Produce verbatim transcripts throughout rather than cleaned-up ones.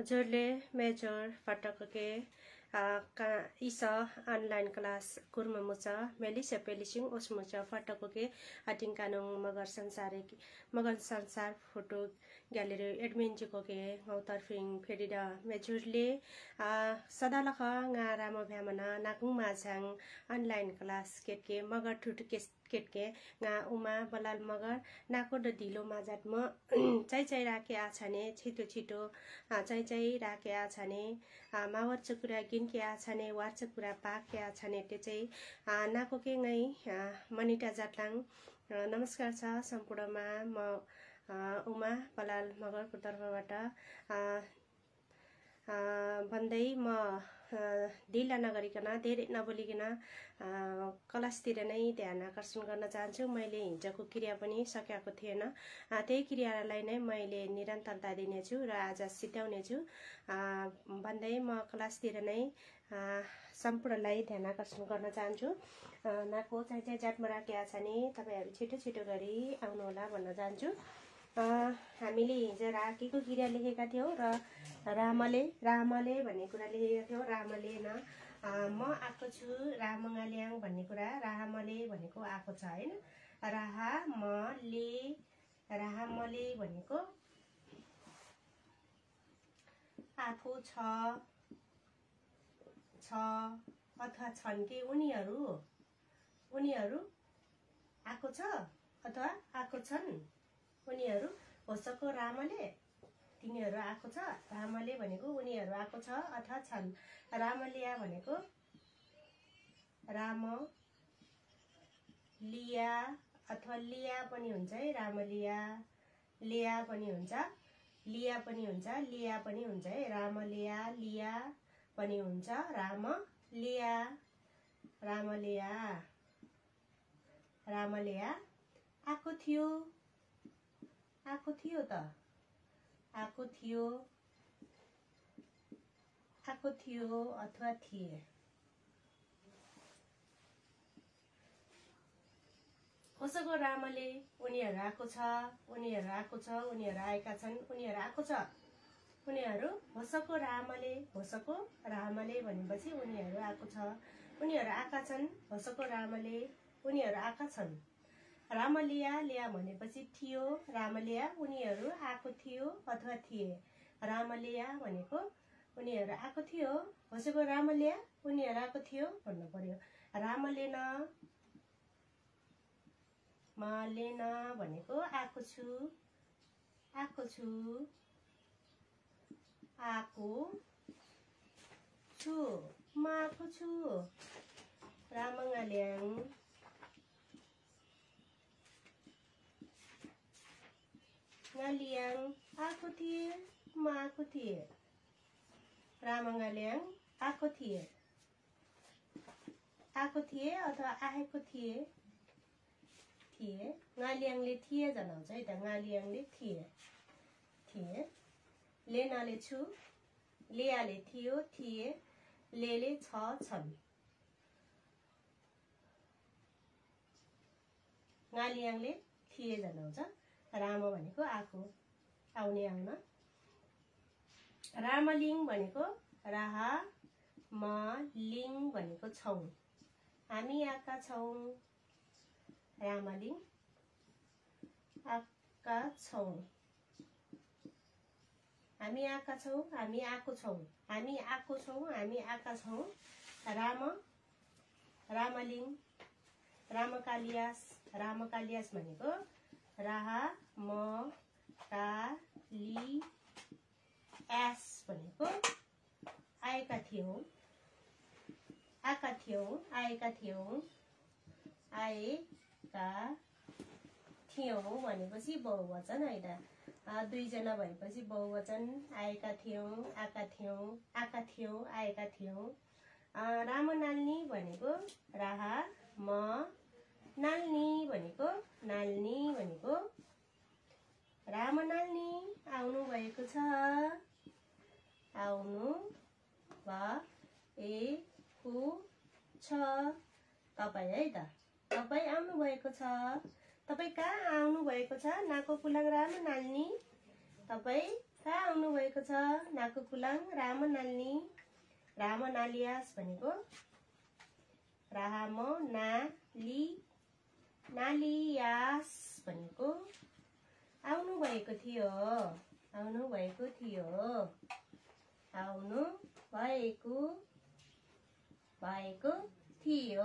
हजुरले मेजर फटकके का इसा ऑनलाइन क्लास कुर्ममुचा मेलिसे पेलिसिंग उसमुचा फटकके अटिंकानों मगर संसारे मगर संसार फोटो ग्यालरी एडमिन जिकोके गौतरफिंग फेरिदा मेजरले सदालखा nga रामो भ्यामना नाकुङ माझाङ ऑनलाइन क्लास केटके मगर ठुट केटके nga उमा बलाल मगर नाको द ढिलो माझात म चाइ चाइ राखे आछाने छिटो छिटो चाइ चाइ राखे आछाने मावर चकुरा गिन के आछाने वार चकुरा पाक के आछाने ते चाहिँ नाको के ngै मनिटा जाटलाङ नमस्कार छ सम्पूर्णमा म उमा बलाल मगरको तर्फबाट भन्दै म ढिला नगरिकन धेरै नबोलिकन क्लासतिर नै ध्यान आकर्षण गर्न चाहन्छु। मैले हिजोको क्रिया पनि सकेको थिएन, त्यही क्रियालाई नै मैले निरन्तरता दिनेछु र आज सिध्याउने छु भन्दै म क्लासतिर नै सम्पूर्णलाई ध्यान आकर्षण गर्न चाहन्छु। नाको चाहिँ चाहिँ जातमा राखेका छ नि तपाईहरु छिटो छिटो गरी आउनु होला भन्न चाहन्छु। हामीले हिजो राखेको क्रिया लेखेका थियौं र रामले रामले भन्ने कुरा लेखेका थियौं। रामले न म आएको छु रामगाल्याङ भन्ने कुरा रामले भनेको आएको छ हैन। रामले रामले भनेको आएको छ छ अथवा छन् कि उनीहरु उनीहरु आएको छ अथवा आएको छन् उनीहरु होसको रामले तिनीहरु आएको छ। रामले भनेको उनीहरु आएको छ अथवा छन्। रामलिया भनेको राम लिया अथवा लिया पनि हुन्छ है। रामलिया लिया पनि हुन्छ, लिया पनि हुन्छ, लिया पनि हुन्छ है। रामलिया लिया पनि हुन्छ, राम लिया रामलिया रामलिया आएको थियो आएको थियो त आएको थियो आएको थियो अथवा थिए। होसको रामले उनीहरु आएको छ उनीहरु आएको छ उनीहरु आएका छन् उनीहरु आएको छ उनीहरु होसको रामले होसको रामले भनेपछि उनीहरु आएको छ उनीहरु आएका छन् होसको रामले उनीहरु आएका छन्। रामलिया लिया भनेपछि थियो रामलिया उनीहरु आएको थियो अथवा थिए। रामलिया भनेको उनीहरु आएको थियो होसको रामलिया उनीहरु आएको थियो भन्नु पर्यो। रामलेन मलेन भनेको आएको छु आएको छु आएको छु म आएको छु। रामगाल्याङ गाल्याङ आएको थिए म आएको थिए। रामगाल्याङ आएको थिए आएको थिए अथवा आएको थिए थिए। गाल्याङले थिए जनाउँछ है त। गाल्याङले थिए थिए। लेनाले छु लियाले थियो थिए लेले छ छन्। गाल्याङले थिए जनाउँछ। राम भनेको आएको आउने आउन। रामलिङ भनेको राहा म लिङ भनेको छौ हामी आएका छौं। रामलिङ आएका छौं हामी आएका छौं हामी आएको छौं हामी आएको छौं हामी आएका छौं। राम रामलिङ रामकालियास रामकालियास भनेको राहा म का ली एस भनेको आएका थियौं आएका थियौं आएका थियौं आएका थियौं भनेपछि बहुवचन हैन। दुई जना भएपछि बहुवचन आएका थियौं आएका थियौं आएका थियौं आएका थियौं। राम नाल्नी भनेको राहा म नाल्नी भनेको नाल्नी भनेको राम नाल्नी आउनु भएको छ आउनु भएको छ। तपाई है त तपाई आउनु भएको छ। तपाई कहाँ आउनु भएको छ नाको कुलाङ राम नाल्नी तपाई कहाँ आउनु भएको छ नाकु कुलाङ राम नाल्नी राम नालियास भनेको राम नाली नालियास भनेको आउनु भएको थियो आउनु भएको थियो आउनु भएको भएको थियो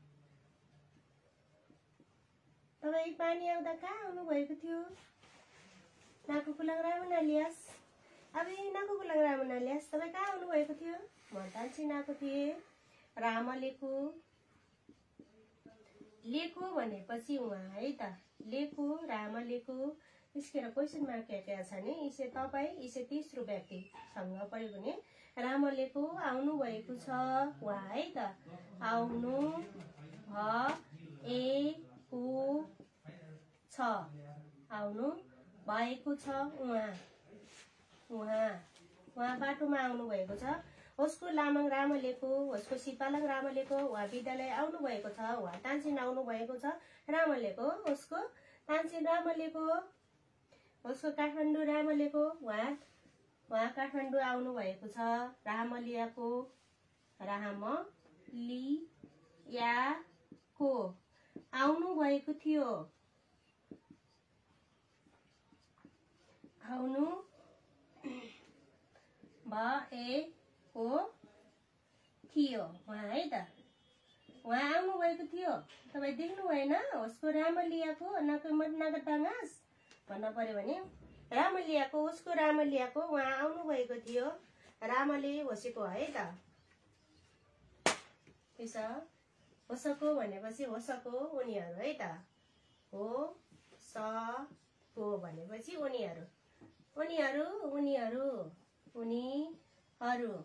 तपाईँ पानी आउँदा कहाँ आउनु भएको थियो नाकु कुलाङ राम नालियास अब नाकु कुलाङ राम नालियास तपाईँ कहाँ आउनु भएको थियो म तान्छिन आएको थिएँ रामलेको लेको भनेपछि उहाँ है त लेको रामलेको इसकेर क्वेसन मार्क क्या छ नि इसे तपाईँ इसे तेस्रो व्यक्तिसँग पऱ्यो भने रामलेको आउनु भएको छ उहाँ है त आउनु भएको छ आउनु भएको छ उहाँ उहाँ उहाँ बाटोमा आउनु भएको छ उसको लामङ रामलेको उसको सिपालङ रामलेको उहाँ विद्यालय आउनु भएको छ उहाँ तानसेन आउनु भएको छ रामलेको उसको तानसेन रामलेको उसको काठमाडौँ रामलेको उहाँ उहाँ काठमाडौँ आउनु भएको छ रामलियाको रामलियाको आउनु भएको थियो आउनु भएको थियो उहाँ है त उहाँ आउनु भएको थियो तपाईँ देख्नु भएन उसको रामलियाको नगरटाङ्गास भन्न पर्यो भने रामलियाको उसको रामलियाको उहाँ आउनु भएको थियो रामले होसेको है त त्यसो होसको भनेपछि होसको उनीहरू है त हो स को भनेपछि उनीहरू उनीहरू उनीहरू उनीहरू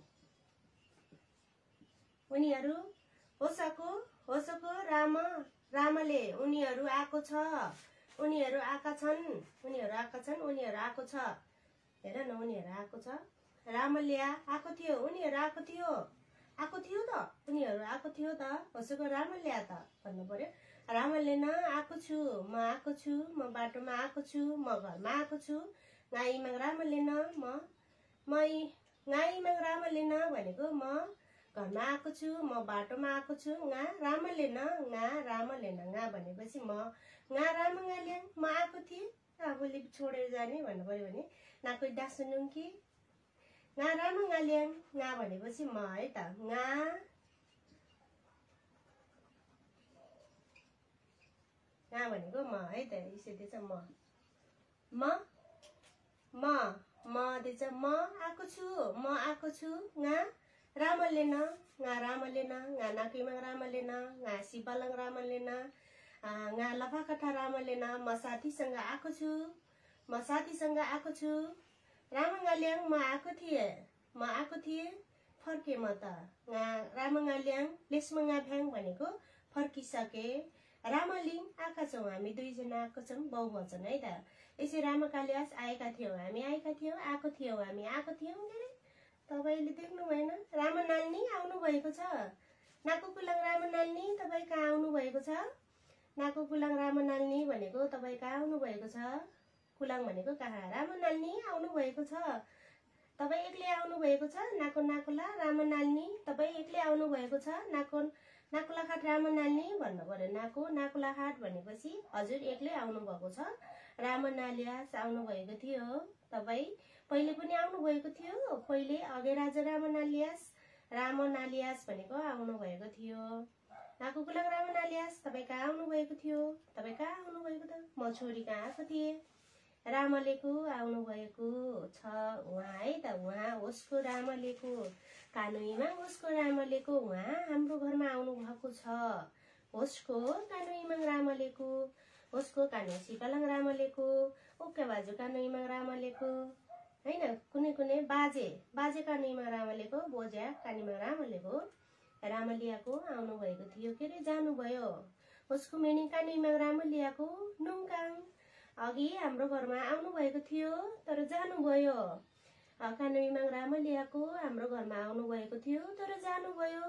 उनीहरू होसको होसको राम रामले उनीहरू आएको छ उनीहरू आएका छन् उनीहरू आएका छन् उनीहरू आएको छ हेर न उनीहरू आएको छ रामलिया आएको थियो उनीहरू आएको थियो आएको थियो त उनीहरू आएको थियो त होसको रामलिया त भन्नु पर्यो रामले न आएको छु म आएको छु म बाटोमा आएको छु म घरमा आएको छु गाईमा रामले न म म गाईमा रामले न भनेको म घरमा आएको छु म बाटोमा आएको छु गा रामले न गा रामले न गा भनेपछि म गा राम गाल्याङ म आएको थिएँ आफूले छोडेर जाने भन्नु पर्यो भने नाको डाँसुनुङ कि गा राम गाल्याङ गा भनेपछि म है त गा गा भनेको म है त यसो दिएछ म म म म दिएछ म आएको छु म आएको छु गा रामले न गा रामले न गा नाकैमा रामले न गा सिपालङ रामले न गा लफाकठा रामले न म साथीसँग आएको छु म साथीसँग आएको छु रामगाल्याङ म आएको थिएँ म आएको थिएँ फर्केँ म त गा रामगाल्याङ लेस्मगा भ्याङ भनेको फर्किसके रामलिङ आएका छौँ हामी दुईजना आएको छौँ बहुवचन है त यसै रामकालियास आएका थियौँ हामी आएका थियौँ आएको थियौँ हामी आएको थियौँ के अरे तपाईँले देख्नु भएन राम नाल्नी आउनु भएको छ नाकु कुलाङ राम नाल्नी तपाईँ कहाँ आउनु भएको छ नाकु कुलाङ राम नाल्नी भनेको तपाईँ कहाँ आउनु भएको छ कुलाङ भनेको कहाँ राम नाल्नी आउनु भएको छ तपाईँ एक्लै आउनु भएको छ नाको नाकुला राम नाल्नी तपाईँ एक्लै आउनु भएको छ नाको नाकुलाहाट राम नाल्नी भन्नु पर्यो नाको नाकुलाहाट भनेपछि हजुर एक्लै आउनु भएको छ राम नालियास आउनु भएको थियो तपाईँ पहिले पनि आउनु भएको थियो पहिले अघि राजा राम नालियास राम नालियास भनेको आउनु भएको थियो नाकु कुलाङ राम नालियास तपाईँ कहाँ आउनु भएको थियो तपाईँ कहाँ आउनु भएको त म छोरी कहाँ आएको थिएँ रामलेको आउनु भएको छ उहाँ है त उहाँ उसको रामलेको कानुईमा उसको रामलेको उहाँ हाम्रो घरमा आउनु भएको छ उसको कानुईमा रामलेको उसको कानुई सिपालङ रामलेको ओके बाजु कानुईमा रामलेको हैन कुनै कुनै बाजे बाजे कानुईमा रामलेको बोज्या कानुईमा रामलेको रामलियाको आउनु भएको थियो के अरे जानुभयो उसको मेनी कानुईमा रामलियाको नुङकाङ अघि हाम्रो घरमा आउनु भएको थियो तर जानुभयो कानुईमा रामलियाको हाम्रो घरमा आउनु भएको थियो तर जानुभयो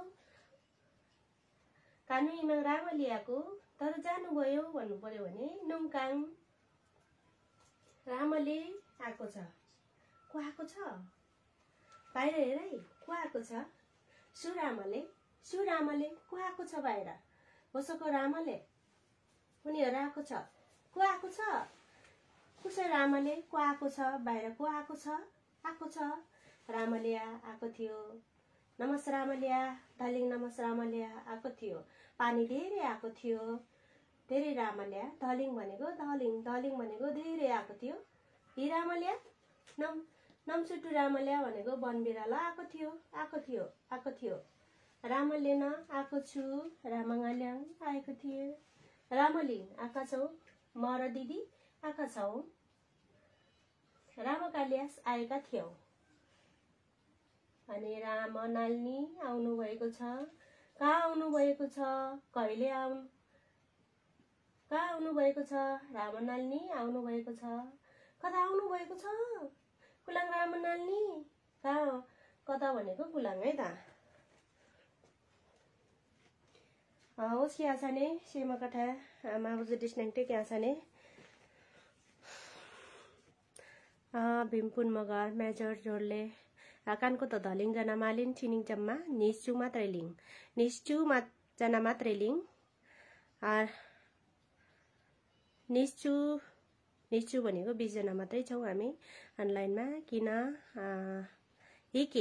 कानुईमा रामलियाको तर जानुभयो भन्नु पर्यो भने नुङकाङ रामले आएको छ को आएको छ बाहिर हेर है को आएको छ सुरामले सुरामले को आएको छ बाहिर होसको रामले उनीहरू आएको छ को आएको छ कुसै रामले को आएको छ बाहिर को आएको छ आएको छ रामलिया आएको थियो नमस रामलिया दलिङ नमस रामलिया आएको थियो पानी धेरै आएको थियो धेरै रामलिया दलिङ भनेको दलिङ दलिङ भनेको धेरै आएको थियो हि रामलिया नम नमसुटु रामलिया भनेको बनबिरालो आएको थियो आएको थियो आएको थियो रामले न आएको छु रामगाल्याङ आएको थिए रामलिङ आएका छौ म र दिदी आएका छौ रामकाल्यास आएका थियौ अनि राम नाल्नी आउनु भएको छ कहाँ आउनु भएको छ कहिले आउनु कहाँ आउनु भएको छ राम नाल्नी आउनु भएको छ कता आउनु भएको छ कुलाङ राम नाल्नी कहाँ कता भनेको कुलाङ है त होस् क्या छ नि सीमा कथा माबुजु डिस्नेक्टे क्या छ नि भीमपुन मगर मेजर जोडले कानको त धलिङ जना मालिन छिनिङ जम्मा निश्चु मात्रै लिङ निश्चु मा जना मात्रै लिङ निश्चु निश्चु भनेको बीस जना मात्रै छौँ हामी अनलाइनमा किन हिके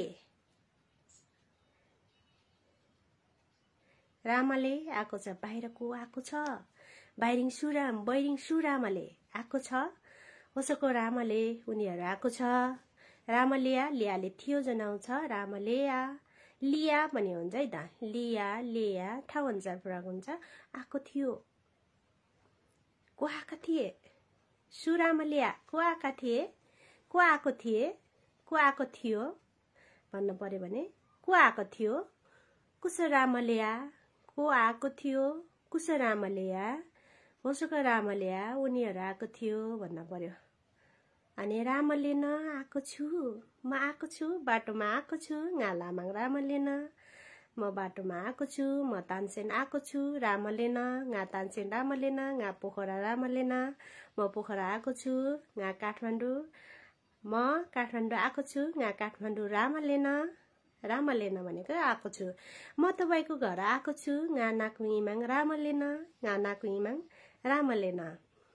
रामले आएको छ बाहिर को आएको छ बाहिरिङ सुराम बैरिङ सुरामले आएको छ होसको रामले उनीहरू आएको छ रामलिया लियाले थियो जनाउँछ रामलिया लिया भन्ने हुन्छ है त लिया लिया ठाउँ अनुसार प्रयोग हुन्छ आएको थियो को आएका थिए सुरामलिया को आएका थिए को आएको थिए को आएको थियो भन्नु पर्यो भने को आएको थियो कुस रामलिया को आएको थियो कुस रामलिया होसको रामलिया उनीहरू आएको थियो भन्न पर्यो अनि रामले न आएको छु म आएको छु बाटोमा आएको छु गालामाङ रामले न म बाटोमा आएको छु म तानसेन आएको छु रामले न गा तानसेन रामले न गा पोखरा रामले न म पोखरा आएको छु गा काठमाडौँ म काठमाडौँ आएको छु गा काठमाडौँ रामले न रामले न भनेको आएको छु म तपाईँको घर आएको छु गा नाकु इमाङ रामले न गा नाकु इमाङ रामले न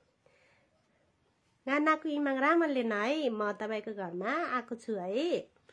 गा नाकु इमाङ रामले न है म तपाईँको घरमा आएको छु है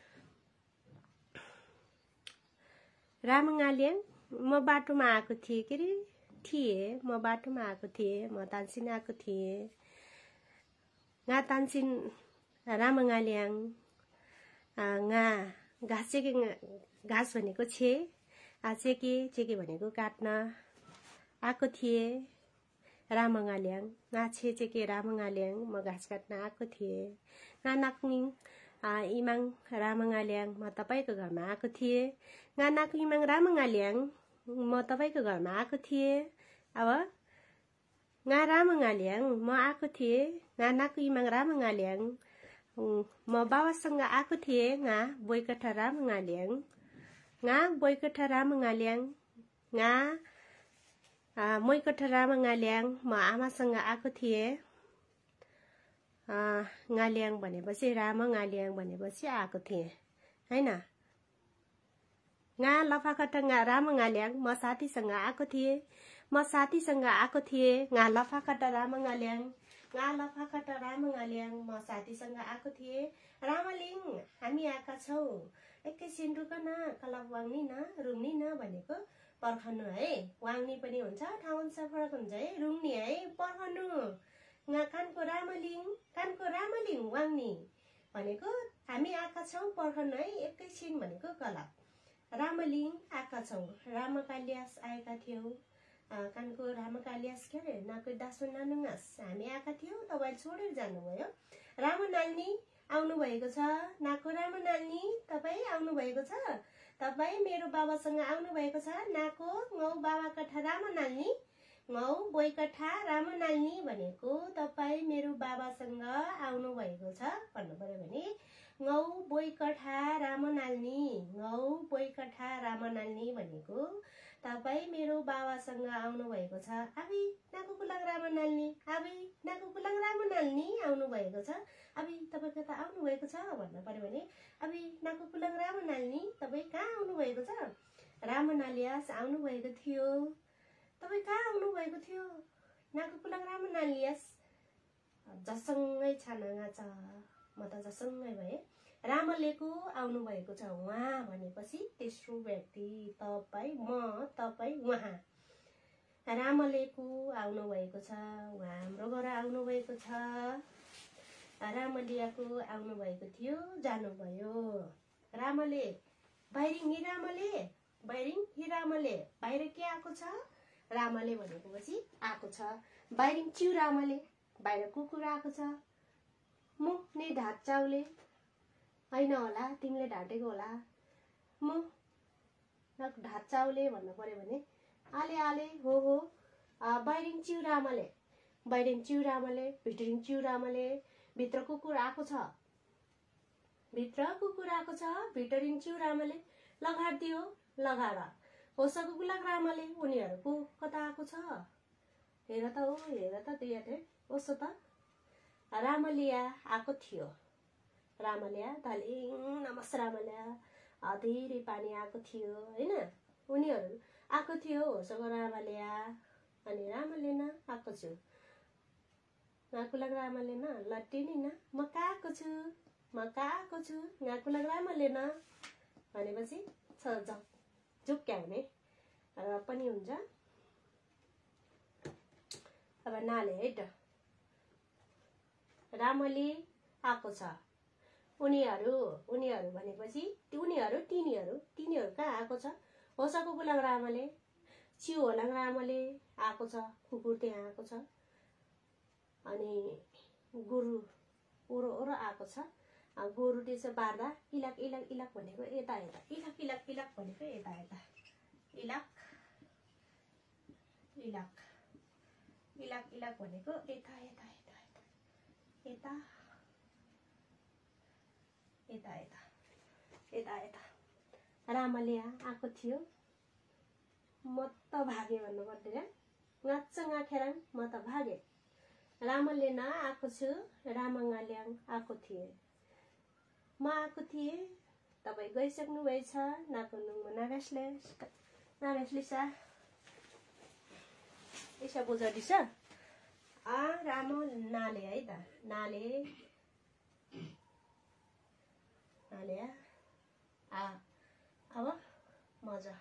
रामगाल्याङ म बाटोमा आएको थिएँ के अरे थिएँ म बाटोमा आएको थिएँ म तानसिन आएको थिएँ गा तानसिन रामगाल्याङ गा घाँस चेके घाँस भनेको छे चेके चेके भनेको काट्न आएको थिएँ रामगाल्याङ गा छे चेके रामगाल्याङ म घाँस काट्न आएको थिएँ गा नाक्निङ इमाङ रामगाल्याङ म तपाईँको घरमा आएको थिएँ गा नाकु इमाङ रामगाल्याङ म तपाईँको घरमा आएको थिएँ अब गा रामगाल्याङ म आएको थिएँ गा नाकु इमाङ रामगाल्याङ म बाबासँग आएको थिएँ गा बोइकठा रामगाल्याङ गा बोइकठा रामगाल्याङ गा मोइकठा रामगाल्याङ म आमासँग आएको थिएँ गाल्याङ भनेपछि राम गाल्याङ भनेपछि आएको थिएँ हैन गा लफाकटा गा रामगाल्याङ म साथीसँग आएको थिएँ म साथीसँग आएको थिएँ गा लफाकटा रामगाल्याङ गा लफाकटा रामगाल्याङ म साथीसँग आएको थिएँ रामलिङ हामी आएका छौँ एकैछिन रुक न कलप वाङ्नी न रुङ्नी न भनेको पर्खनु है वाङ्नी पनि हुन्छ ठाउँ अनुसार फरक हुन्छ है रुङ्नी है पर्खनु गा कानको रामलिङ कानको रामलिङ वाङ्नी भनेको हामी आएका छौँ पर्खनु है एकैछिन भनेको कलप रामलिङ आएका छौँ रामकाल्यास आएका थियौँ कानको रामकाल्यास के अरे नाको दासो नानुङास हामी आएका थियौँ तपाईँले छोडेर जानुभयो राम नाल्नी आउनु भएको छ नाको राम नाल्नी तपाईँ आउनु भएको छ तपाईँ मेरो बाबासँग आउनु भएको छ नाको गौ बाबा कठा राम नाल्नी गौ बोइ कठा राम नाल्नी भनेको तपाईँ मेरो बाबासँग आउनु भएको छ भन्नु पर्यो भने गौ बोइ कठा राम नाल्नी गौ बोइ कठा राम नाल्नी भनेको तपाईँ मेरो बाबासँग आउनु भएको छ। अबि नाकु कुलाङ राम नाल्नी, अबि नाकु कुलाङ राम नाल्नी आउनु भएको छ। अबि तपाईँ कता आउनु भएको छ भन्नु पर्यो भने अबि नाकु कुलाङ राम नाल्नी तपाईँ कहाँ आउनु भएको छ? राम नालियास आउनु भएको थियो। तपाईँ कहाँ आउनु भएको थियो? नाकु कुलाङ राम नालियास। जसँगै छानाङा छ, म त जसँगै भए। रामलेको आउनु भएको छ। उहाँ भनेपछि तेस्रो व्यक्ति तपाईँ, म, तपाईँ, उहाँ। रामलेको आउनु भएको छ। उहाँ हाम्रो घर आउनु भएको छ। रामलियाको आउनु भएको थियो, जानुभयो। रामले बाहिरिङ रामले बाहिरिङ रामले बाहिर के आएको छ? रामले भनेको पछि आएको छ। बाहिरिङ च्यु रामले बाहिर कुकुर आएको छ। मु नै ढाट चाउले होइन होला, तिमीले ढाटेको होला। म ढाट चाउले भन्नु पर्यो भने आले आले हो हो। बाहिरिङ च्यु रामले बाहिरिङ च्यु रामले भित्रिङ च्यु रामले भित्र कुकुर आएको छ। भित्र कुकुर आएको छ। भित्रिङ च्यु रामले लगाडिदियो लगाएर। होसको कुलाङ रामले उनीहरूको कता आएको छ? हेर त हो, हेर त दुईवटै होस् त। रामलिया आएको थियो। रामलिया धालिङ नमस् रामलिया धेरै पानी आएको थियो होइन। उनीहरू आएको थियो होसको रामलिया। अनि रामले न आएको छु। नाकुलाङ रामले न लट्टिनी न म कहाँ आएको छु, म कहाँ आएको छु। नाकुलाङ रामले न भनेपछि छ झुक्क्याउने र पनि हुन्छ। अब नाले है त। रामले आएको छ। उनीहरू उनीहरू भनेपछि उनीहरू तिनीहरू तिनीहरू कहाँ आएको छ? होसको कुलाङ रामले च्यु होलाङ रामले आएको छ। कुकुर त्यहाँ आएको छ। अनि गोरु ओरो ओरो आएको छ। गोरु त्यसो बार्दा इलाक इलाक इलाक भनेको यता यता, इलाक इलाक इलाक भनेको यता यता, इलाक इलाक इलाक इलाक भनेको यता यता यता यता यता यता यता यता। रामलिया आएको थियो। म त भागे भन्नु पर्दैन। गाँच्च गाँखेर म त भागे। रामले न आएको छु। रामङाल्याङ आएको थिए। म आएको थिएँ, तपाईँ गइसक्नु भएछ। नाकुनुङ नागासले नागासलिसा यसो बुझाइदिछ। आ राम नाले है त। नाले नाले आ अब मजा।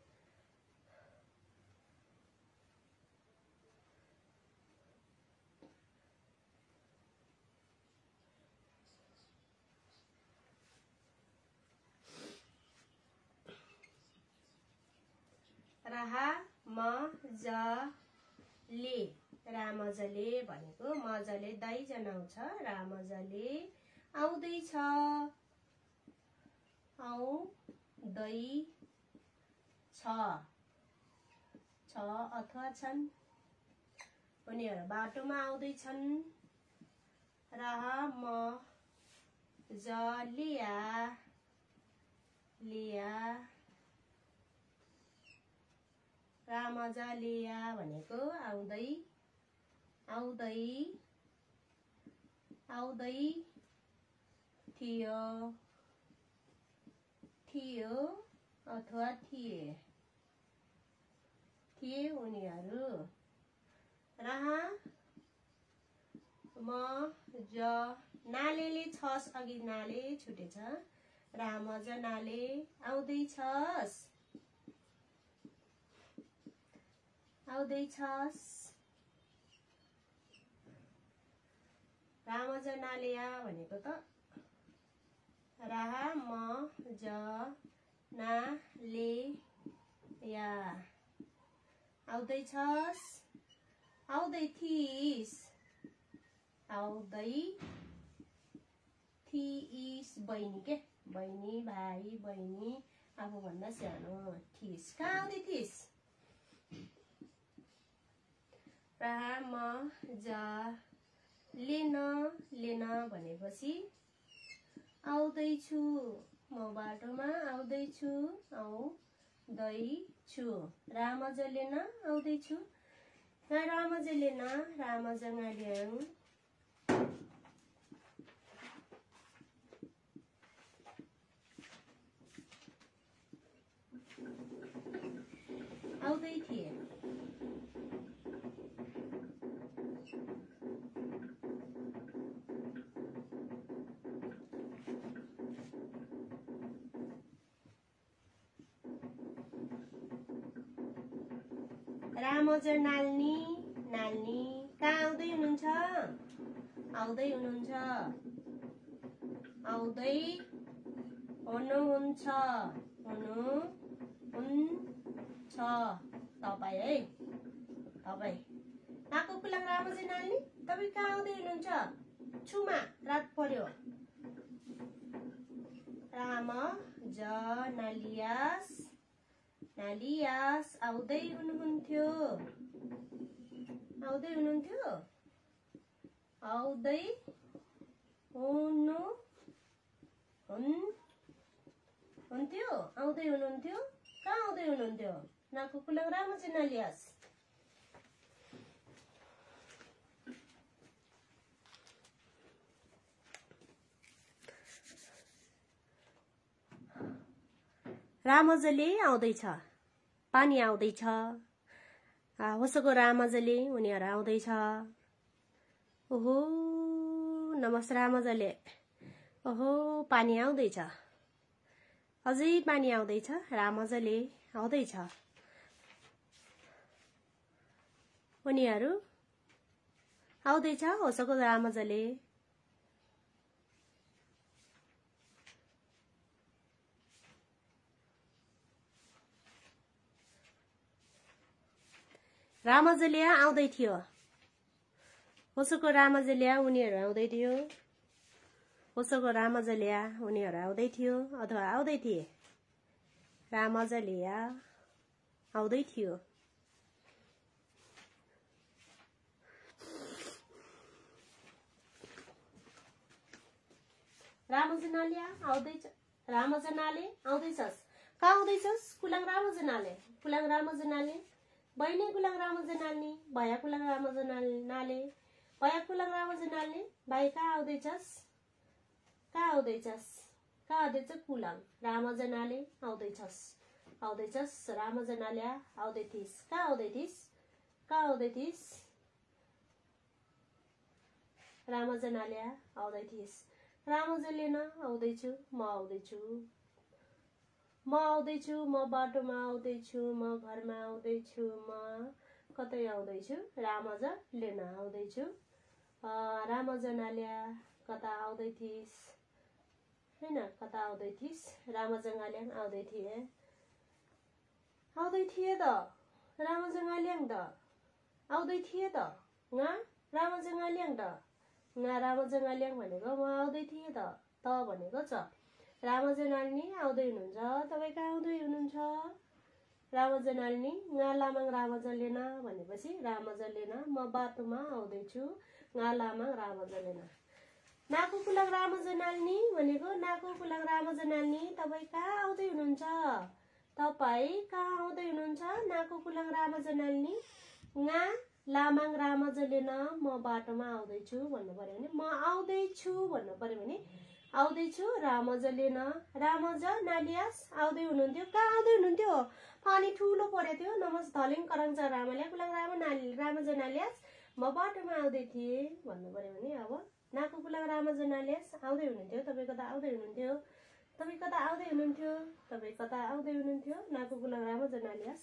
राहा मजले रामजले भनेको मजले दाइ जनाउँछ। रामजले आउँदैछ, आउँदै छ छ अथवा छन्। उनीहरू बाटोमा आउँदैछन्। राहा मजलिया लिया रामजलिया भनेको आउँदै आउँदै आउँदै थियो थियो अथवा थिए थिए उनीहरू। राहा म ज नालेले छस् अघि नाले छुटेछ। राम ज नाले आउँदैछस् आउँदैछस्। राम ज नालेया भनेको त राहा म ज नाले या आउँदैछस् आउँदै थिइस् आउँदै थिइस्। बहिनी के बहिनी भाइ बहिनी आफूभन्दा सानो थिइस्। कहाँ आउँदै थिइस्? राहा म ज लेन लेन भनेपछि आउँदैछु। म बाटोमा आउँदैछु। आउँदैछु आउँदैछु रामजलेन आउँदैछु रामजलेन रामजङाल्याङ आउँदै थिए रामजन नाल्नी नाल्नी कहाँ आउँदै हुनुहुन्छ आउँदै हुनुहुन्छ आउँदै हुनुहुन्छ हुनु हुन्छ तपाईँ है तपाईँ नाको कुलाङ रामजन नाल्नी तपाईँ कहाँ आउँदै हुनुहुन्छ छुमा रात पर्यो राम ज नालियास नालियास आउँदै हुनुहुन्थ्यो आउँदै हुनुहुन्थ्यो आउँदै हुनु हुन्थ्यो आउँदै हुनुहुन्थ्यो कहाँ आउँदै हुनुहुन्थ्यो नाको कुलाङ रामजन नालियास रामजले आउँदैछ पानी आउँदैछ होसको रामजले उनीहरू आउँदैछ ओहो नमस्ते रामजले ओहो पानी आउँदैछ अझै पानी आउँदैछ रामजले आउँदैछ उनीहरू आउँदैछ होसको रामजले रामजलिया आउँदै थियो होसको रामजलिया उनीहरू आउँदै थियो होसको रामजलिया उनीहरू आउँदै थियो अथवा आउँदै थिए रामजलिया आउँदै थियो रामजनालिया आउँदैछ रामजनाले आउँदैछस् कहाँ आउँदैछस् कुलाङ रामजनाले कुलाङ रामजनाले बहिनी कुलाङ रामजनाल्नी भया कुलाङ रामजनाले भया कुलाङ रामजनाल्नी भाइ कहाँ आउँदैछस् कहाँ आउँदैछस् कहाँ आउँदैछ कुलाङ रामजनाले आउँदैछस् आउँदैछस् रामजनाले आउँदै थिइस् कहाँ आउँदै थिइस् कहाँ आउँदै थिइस् रामजनाले आउँदै थिइस् रामजले न आउँदैछु म आउँदैछु म आउँदैछु म बाटोमा आउँदैछु म घरमा आउँदैछु म कतै आउँदैछु रामज लिन आउँदैछु रामजनाल्या कता आउँदै थिइस् हैन कता आउँदै थिइस् रामजङ्गाल्याङ आउँदै थिए आउँदै थिए त रामजङ्गाल्याङ त आउँदै थिए त nga रामजङ्गाल्याङ त nga रामजङ्गाल्याङ भनेको म आउँदै थिए त त भनेको छ रामजनाल्नी आउँदै हुनुहुन्छ तपाईँ कहाँ आउँदै हुनुहुन्छ रामजनाल्नी nga लामाङ रामजलेन भनेपछि रामजलेन म बाटोमा आउँदैछु nga लामाङ रामजलेन नाको कुलाङ रामजनाल्नी भनेको नाको कुलाङ रामजनाल्नी तपाईँ कहाँ आउँदै हुनुहुन्छ तपाईँ कहाँ आउँदै हुनुहुन्छ नाको कुलाङ रामजनाल्नी nga लामाङ रामजलेन म बाटोमा आउँदैछु भन्नु पर्यो भने म आउँदैछु भन्नु पर्यो भने आउँदैछु रामजलेन रामज नालियास आउँदै हुनुहुन्थ्यो कहाँ आउँदै हुनुहुन्थ्यो पानी ठुलो परेको थियो नमस धलिङ कराङ्चा रामले कुलाङ राम नाली रामज नालियास म बाटोमा आउँदै थिएँ भन्नु पर्यो भने अब नाको कुलाङ रामज नालियास आउँदै हुनुहुन्थ्यो तपाईँ कता आउँदै हुनुहुन्थ्यो तपाईँ कता आउँदै हुनुहुन्थ्यो तपाईँ कता आउँदै हुनुहुन्थ्यो नाको कुलाङ रामज नालियास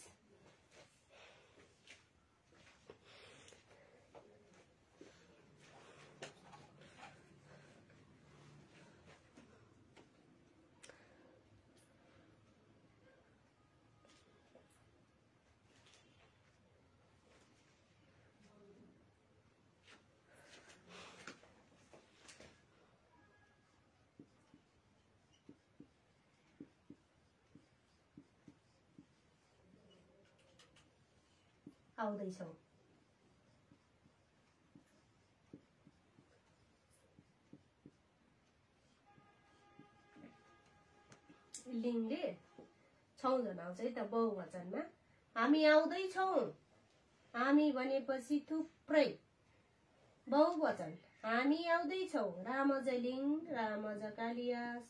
आउँदैछौ लिङले छ छौं जनाउँछ है त बहुवचनमा। हामी आउँदैछौँ, हामी भनेपछि थुप्रै बहुवचन। हामी आउँदैछौँ, रामजलिङ रामजकालियास।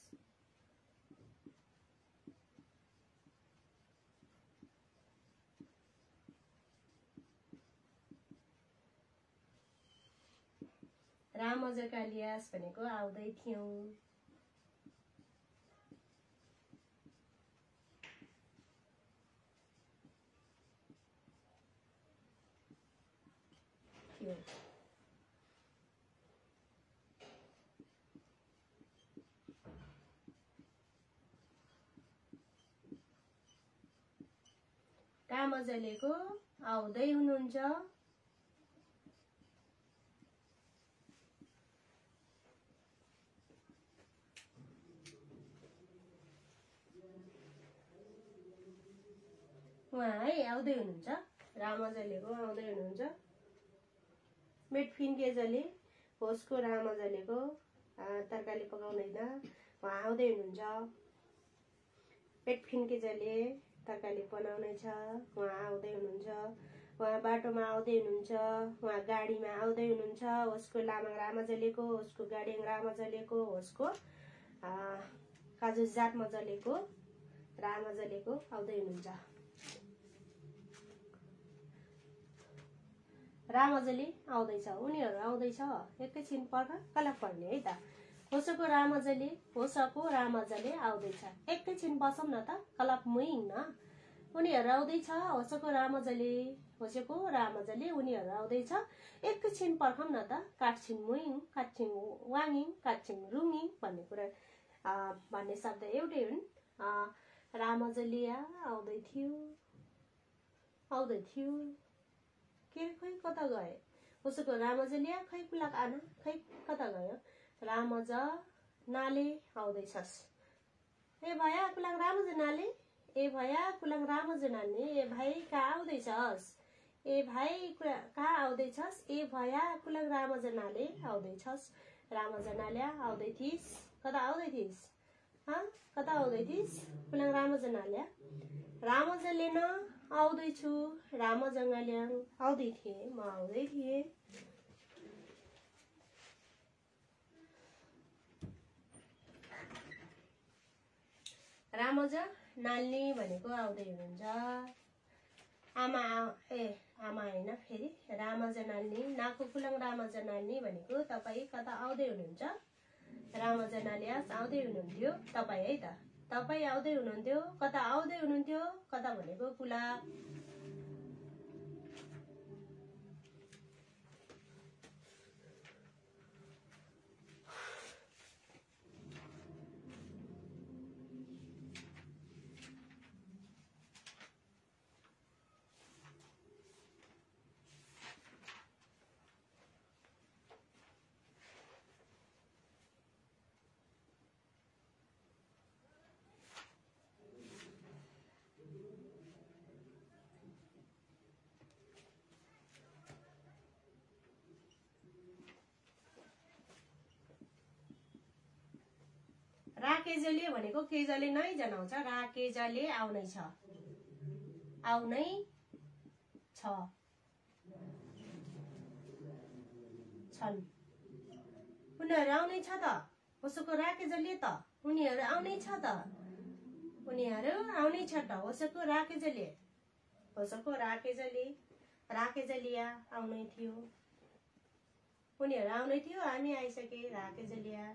रामजकालियास भनेको आउँदै थियौं। रामजलेको आउँदै हुनुहुन्छ। उहाँ है आउँदै हुनुहुन्छ, रामजलेको आउँदै हुनुहुन्छ। मेटफिन्केजले होसको रामजलेको तरकारी पकाउँदैन, उहाँ आउँदै हुनुहुन्छ। मेटफिन्केजले तरकारी बनाउनेछ, उहाँ आउँदै हुनुहुन्छ। उहाँ बाटोमा आउँदै हुनुहुन्छ, उहाँ गाडीमा आउँदै हुनुहुन्छ। होसको लामा रामजलेको, होसको गाडी रामजलेको, होसको काजु जातमा जलेको रामजलेको आउँदै हुनुहुन्छ। रामजले आउँदैछ, उनीहरू आउँदैछ। एकैछिन पर्ख, कलप पर्ने है त। होसको रामजले, होसको रामजले आउँदैछ। एकैछिन बसौँ न त, कलप मुइङ न। उनीहरू आउँदैछ, होसको रामजले, होसको रामजले उनीहरू आउँदैछ। एकैछिन पर्खौँ न त, काटछिन मुइङ, काटछिन वाङिङ, काटछिन रुङिङ भन्ने कुरा भन्ने शब्द एउटै हुन्। रामजलिया आउँदै थियो, आउँदै थियो। के खै कता गए? उसको रामजलिया खै कुलाक आना, खै कता गयो? रामज नाले आउँदैछस्। ए भया कुलाङ रामज नाले, ए भया कुलाङ रामज नाले, ए भाइ कहाँ आउँदैछस्? ए भाइ कहाँ आउँदैछस्? ए भया कुलाङ रामज नाले आउँदैछस्। रामज नाल्या आउँदै थिइस्, कता आउँदै थिइस्? हँ कता आउँदै थिइस्? कुलाङ रामज नाल्या। रामजले न आउँदैछु, रामजङ्गाल्याङ आउँदै थिएँ, म आउँदै थिएँ। रामज नाल्ने भनेको आउँदै हुनुहुन्छ। आमा ए आमा होइन, फेरि रामज नाल्ने, नाको कुलाङ रामज नाल्ने भनेको तपाईँ कता आउँदै हुनुहुन्छ? रामज नाल्यास आउँदै हुनुहुन्थ्यो तपाईँ है त। तपाईँ आउँदै हुनुहुन्थ्यो, कता आउँदै हुनुहुन्थ्यो? कता भनेको कुला। राकेजले भनेको केजले नै जनाउँछ। राकेजले आउनै छ, आउनै छ, छन्। उनीहरू आउनै छ त, उसको राकेजले त, उनीहरू आउनै छ त, उनीहरू आउनै छ त, उसको राकेजले, उसको राकेजले, राकेजलिया आउनै थियो, उनीहरू आउनै थियो, हामी आइसके, राकेजलिया।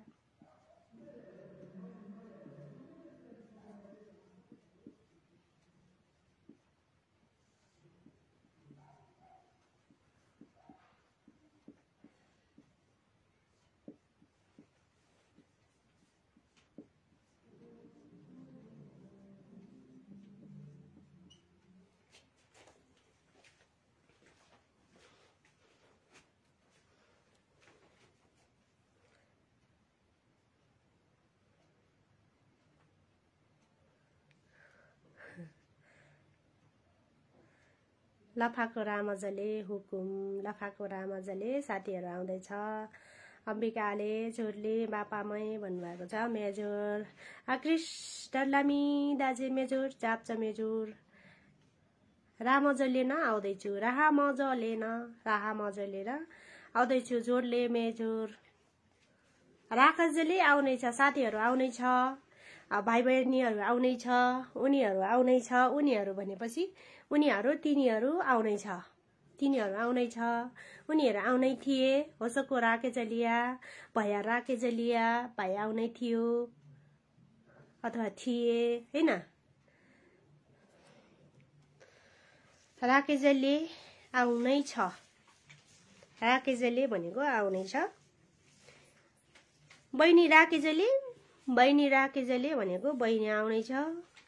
लफाको रामजले हुकुम, लफाको रामजले साथीहरू आउँदैछ, अम्बिकाले जोरले बापामै भन्नुभएको छ मेजोर। क्रिस डल्लामी दाजे मेजोर चाप्चा मेजोर। रामजले न आउँदैछु राहा मजले न राहा मजले र आउँदैछु जोडले मेजोर। राखजले आउनेछ साथीहरू आउनेछ भाइ बहिनीहरू आउनेछ उनीहरू आउनेछ उनीहरू भनेपछि उनीहरू तिनीहरू आउनेछ तिनीहरू आउनेछ उनीहरू आउनै थिए होसको राके जलिया भैया राके जलिया भाइ आउनै थियो अथवा थिए हैन। राकेजले आउनै छ राकेजले भनेको आउनै छ। बहिनी राकेजले बहिनी राकेजले भनेको बहिनी आउनै छ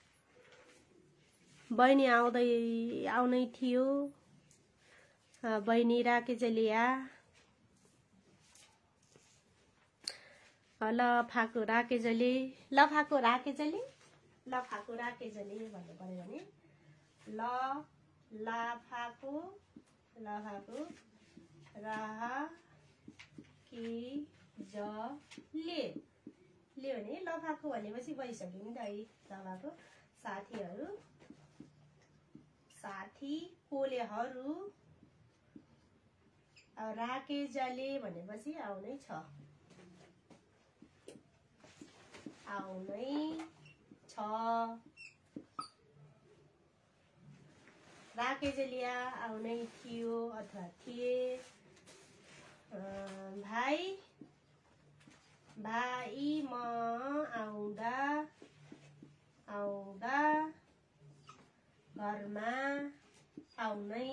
बहिनी आउँदै आउनै थियो बहिनी राकेजलिया। लफाको राकेजले लफाको राकेजले लफाको राकेजले भन्नु पर्यो भने ल लाफाको लफाको राहा कि ज ले ले भने लफाको भनेपछि भइसक्यो नि त है। लफाको साथीहरू साथी कोलेहरू राकेजले भनेपछि आउनै छ आउनै छ। राकेजलिया आउनै थियो अथवा थिए। भाइ भाइ म आउँदा आउँदा घरमा आउनै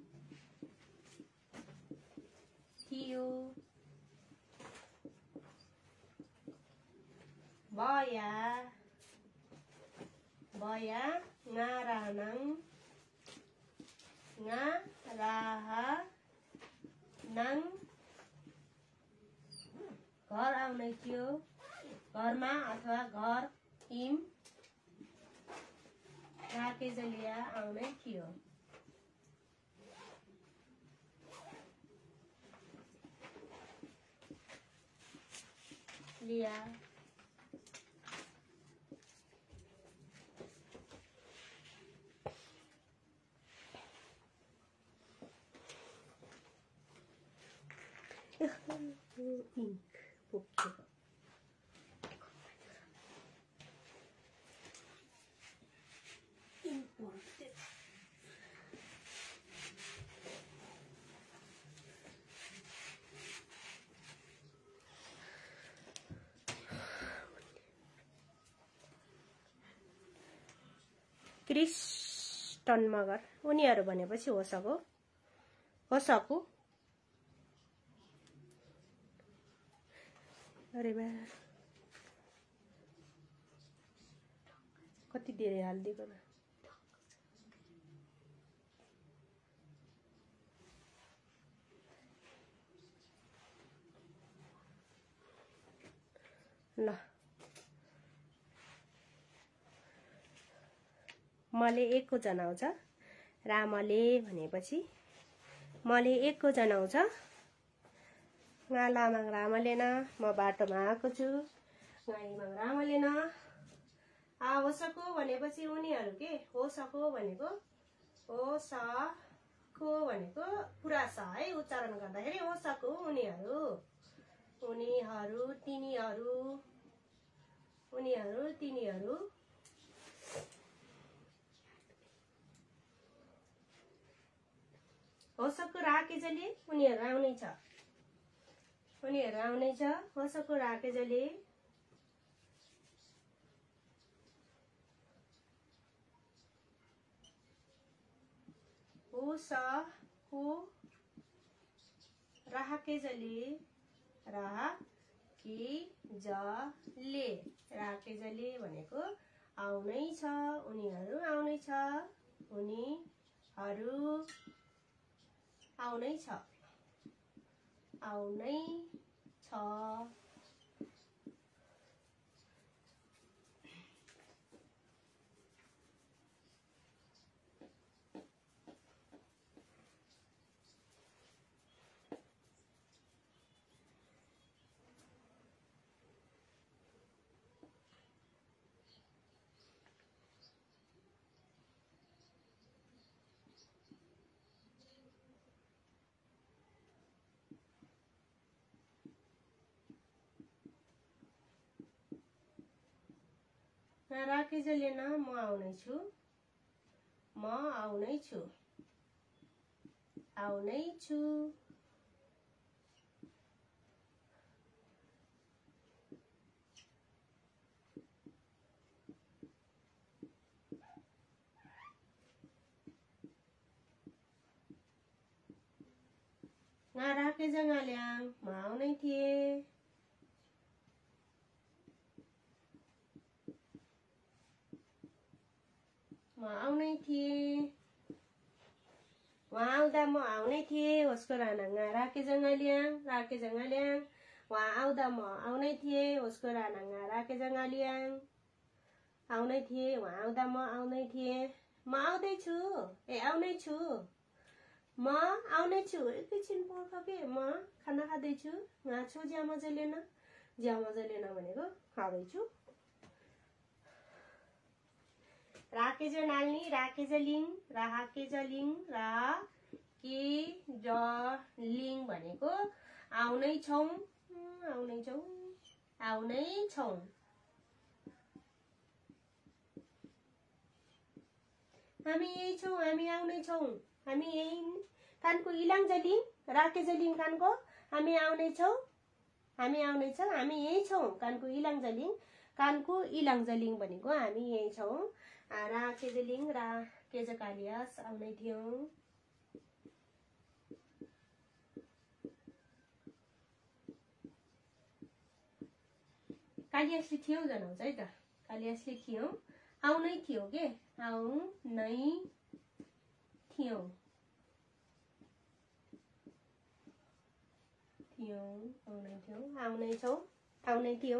थियो। बया बया ngaranang ngaranang घर आउनै थियो घरमा अथवा घर इम राकेजलिया आउनै थियो। लिया ink putih imported क्रिस्टन मगर उनीहरू भनेपछि होसको होसको अरे बा कति धेरै हालिदिएको न ल मले एकको जनाउँछ रामले भनेपछि मले एकको जनाउँछ लामाङ रामले न म बाटोमा आएको छु गाईमाङ रामले न आ होसको भनेपछि उनीहरू के होसको भनेको होसको भनेको पुरा स है उच्चारण गर्दाखेरि होसको उनीहरू उनीहरू तिनीहरू उनीहरू तिनीहरू होसको राकेजले उनीहरू आउनै छ उनीहरू आउनै छ होसको राकेजले होसको राकेजले राकेजले राकेजले भनेको आउनै छ उनीहरू आउनै छ उनीहरू आउनै छ आउनै छ। राकेश लेन म आउने छु म आउने छु आउने छु nga राकेश ngaल्याङ म आउने थिए म आउने थिए वहाँ आउँदा म आउने थिए उसको राना nga राकेश ngaल्याङ राकेश ngaल्याङ वहाँ आउँदा म आउने थिए उसको राना nga राकेश ngaल्याङ आउने थिए वहाँ आउँदा म आउने थिए म आउँदै छु ए आउने छु म आउने छु एकैछिन पर्ख के म खाना खाँदै छु nga छु ज्या मजा लेन ज्या मजा लेन भनेको खाँदै छु राकेश नाल्नी राकेश लिङ राकेश लिङ रा के ज लिङ भनेको आउनै छौं आउनै छौं आउनै छौं हामी यही छौं हामी आउनै छौं हामी यही कानको इलाङ जलिङ राकेश लिङ कानको हामी आउने छौं हामी आउने छौं हामी यही छौं कानको इलाङ जलिङ कानको इलाङ जलिङ भनेको हामी यही छौं राकेश लिङ राकेश कालियास आउने थियौं कालियासले थियो जनाउँछ है त कालियासले थियो आउनै थियो के आउनै थियौं थियौं आउनै थियौं आउनै छौं आउनै थियौं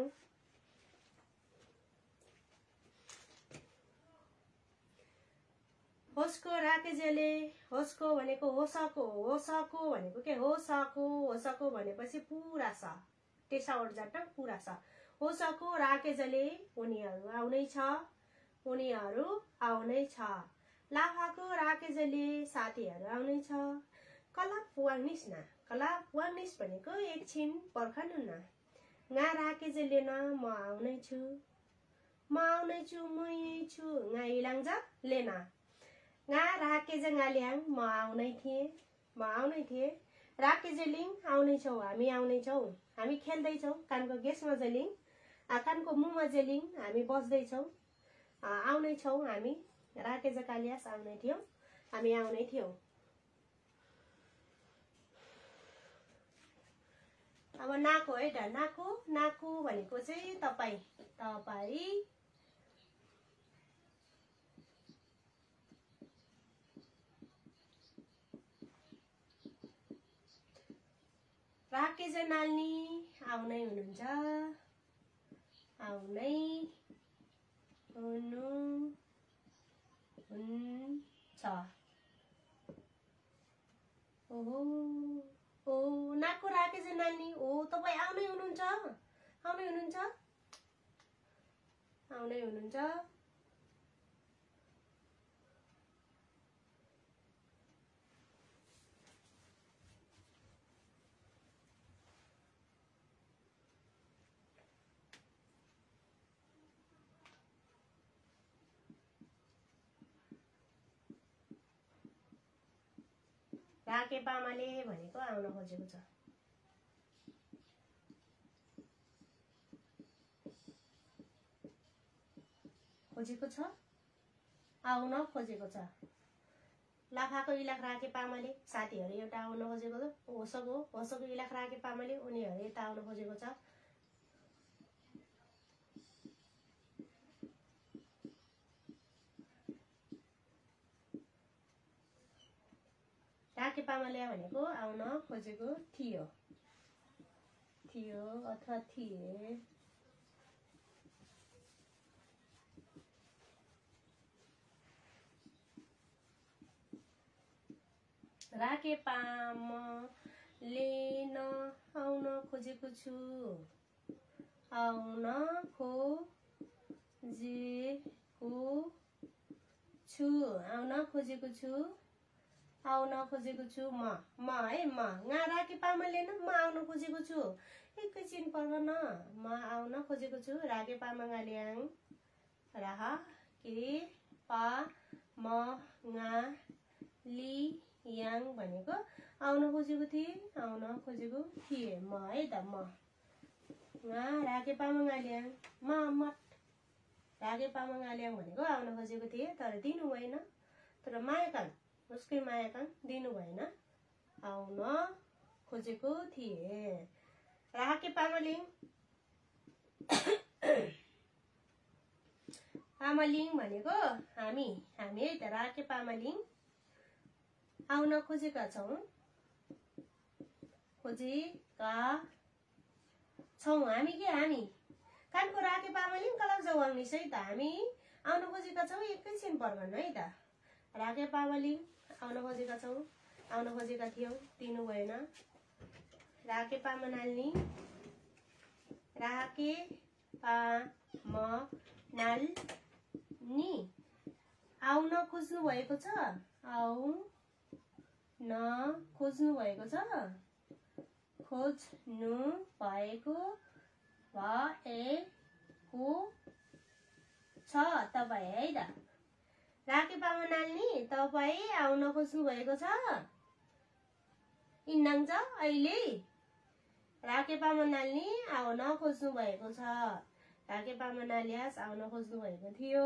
होसको राकेशले होसको भनेको होसको होसको भनेको के होसको होसको भनेपछि पुरा छ टेसावर जाट पुरा छ होसको राकेशले उनीहरू आउनै छ उनीहरू आउनै छ लाफाको राकेशले साथीहरू आउनै छ कला पुवानिस न कला पुवानिस भनेको एकछिन पर्खनु न nga राकेशले न म आउनै छु म आउनै छु म यही छु nga इलाङ जा लेन nga राकेश ngaल्याङ म आउनै थिए म आउनै थिए राकेश लिङ आउनै छौ हामी आउनै छौ हामी खेल्दै छौ कानको गेसमा जलिङ कानको मुमा जलिङ हामी बस्दै छौ आउनै छौ हामी राकेश कालियास आउने थियौ हामी आउने थियौ अब नाको है त नाको नाको भनेको चाहिँ तपाई तपाई राकेश नाल्नी आउनै हुनुहुन्छ आउनै हुनु हुन्छ ओहो ओ नाको राकेश नाल्नी ओ तपाई आउनै हुनुहुन्छ आउनै हुनुहुन्छ आउनै हुनुहुन्छ राके पामाले भनेको आउन खोजेको छ खोजेको छ आउन खोजेको छ लाफाको इलाख राके पामाले साथीहरु एउटा आउन खोजेको छ होसको होसको इलाख राके पामाले उनीहरु यता आउन खोजेको छ राके पामाले भनेको आउन खोजेको थियो थियो अथवा थिए राके पामले न आउन खोजेको छु आउन खोजेको छु आउन खोजेको छु आउन खोजेको छु म म है म nga राके पामाले न म आउन खोजेको छु एकैछिन पर्ख न म आउन खोजेको छु राके पामा ngaल्याङ राह के पा म गा लि याङ भनेको आउन खोजेको थिए आउन खोजेको थिए म है त म गा राके पामा गाल्याङ म मत राके पामा गाल्याङ भनेको आउन खोजेको थिए तर दिनु भएन तर मायाकाङ उसकै मायाकाङ दिनु भएन आउन खोजेको थिए राके पामालिङ पामालिङ भनेको हामी हामी है त राके पामालिङ आउन खोजेका छौं खोजेका छौं हामी के हामी कानको राके पामालिङ कलक जवाङ निसै त हामी आउन खोजेका छौं एकैछिन पर्खन है त राके पामालिङ आउन खोजेका छौं आउन खोजेका थियौ दिनु भएन राके पामा नाल्नी राके पा म नाल नि आउन खोज्नु भएको छ आउ न खोज्नु भएको छ खोज्नु भएको भएको छ तपाईँ है त राके पामा नाल्नी तपाईँ आउन खोज्नु भएको छ इन्नाङ छ अहिले राके पामा नाल्नी आउन खोज्नु भएको छ राके पामा नाल्यास आउन खोज्नु भएको थियो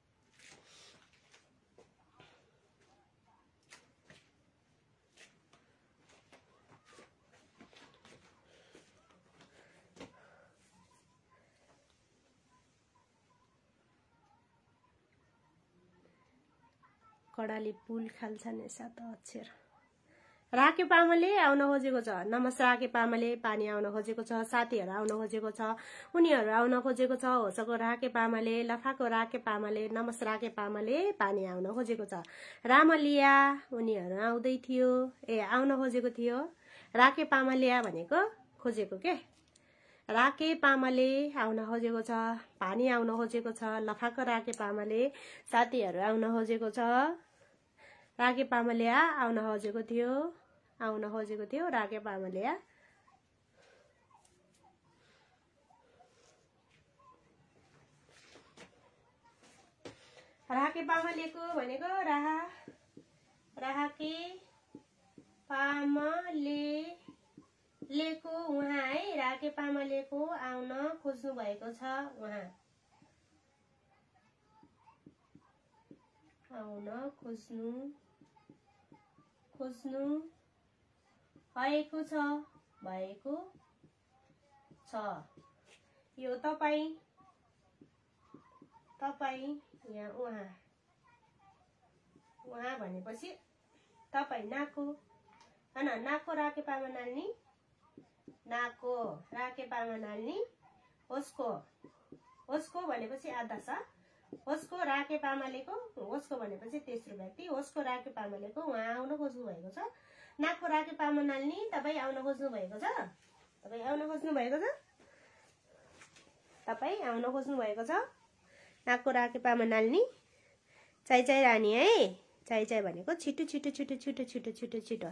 कडाली पुल खाल्छन् सात अक्षर राके पामाले आउन खोजेको छ नमस राके पामाले पानी आउन खोजेको छ साथीहरु आउन खोजेको छ उनीहरु आउन खोजेको छ होसको राके पामाले लफाको राके पामाले नमस राके पामाले पानी आउन खोजेको छ रामलिया उनीहरु आउँदै थियो ए आउन खोजेको थियो राके पामालिया भनेको खोजेको के राके पामाले आउन खोजेको छ पानी आउन खोजेको छ लफाको राके पामाले साथीहरु आउन खोजेको छ राके पामालिया आउन खोजेको थियो आउन खोजेको थियो राके पामालिया राके पामालेको भनेको राहा राके पामाले लेको उहाँ है राके पामालेको आउन खोज्नु भएको छ उहाँ आउन खोज्नु खोज्नु भएको छ भएको छ यो तपाईं तपाईं यहाँ उहाँ उहाँ भनेपछि तपाईं नाको हैन नाको राके पामा नाल्नी नाको राके पामा नाल्नी उसको उसको भनेपछि आधा छ उसको राके पामालेको उसको भनेपछि तेस्रो व्यक्ति उसको राके पामालेको उहाँ आउन खोज्नु भएको छ नाको राके पामा नाल्नी तपाई आउन खोज्नु भएको छ तपाई आउन खोज्नु भएको छ तपाई आउन खोज्नु भएको छ नाको राके पामा नाल्नी चाइ चाइ रानी है चाइ चाइ भनेको छिटो छिटो छिटो छिटो छिटो छिटो छिटो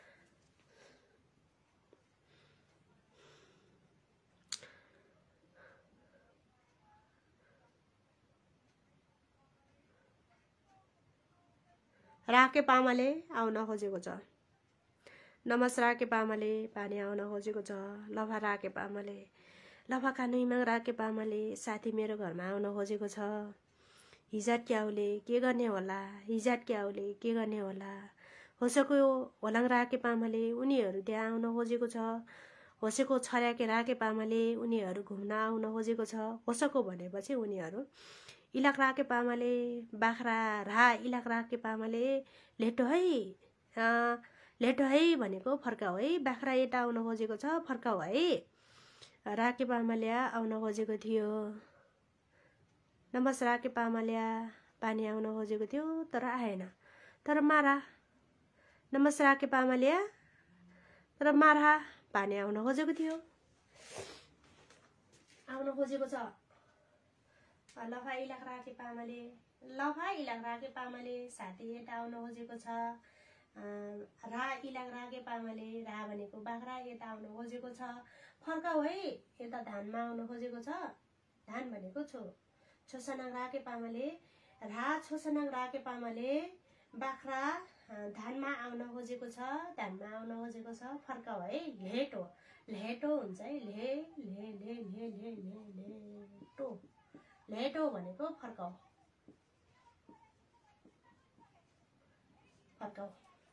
राके पामाले आउन खोजेको छ नमस राके पामाले पानी आउन खोजेको छ लफा राके पामाले लफा कानुइमा राके पामाले साथी मेरो घरमा आउन खोजेको छ हिजाट क्याउले के गर्ने होला हिजाट क्याउले के गर्ने होला होसको होलाङ राके पामाले उनीहरु त्यहाँ आउन खोजेको छ होसेको छर्याके राके पामाले उनीहरु घुम्न आउन खोजेको छ होसको भनेपछि उनीहरु इलाक राके पामाले बाख्रा रा इलाक राके पामाले लेटो है लेटो है भनेको फर्काऊ है बाख्रा एटा आउन खोजेको छ फर्काऊ है राके पामाले आउन खोजेको थियो नमस राके पामाले पानी आउन खोजेको थियो तर आएन तर मारा नमस राके पामाले तर मारा पानी आउन खोजेको थियो आउन खोजेको छ लफा इलाक राके पामाले लफा इलाक राके पामाले साथी एटा आउन खोजेको छ रा इलाक राके पामाले रा भनेको बाख्रा एटा आउन खोजेको छ फर्काऊ है यता धानमा आउन खोजेको छ धान भनेको छो छोसनाङ राके पामाले रा छोसनाङ राके पामाले बाख्रा धानमा आउन खोजेको छ धानमा आउन खोजेको छ फर्काऊ है लेटो लेटो हुन्छ है ले ले ले ले ले ले लेटो लेटो भनेको फर्काऊ फर्काऊ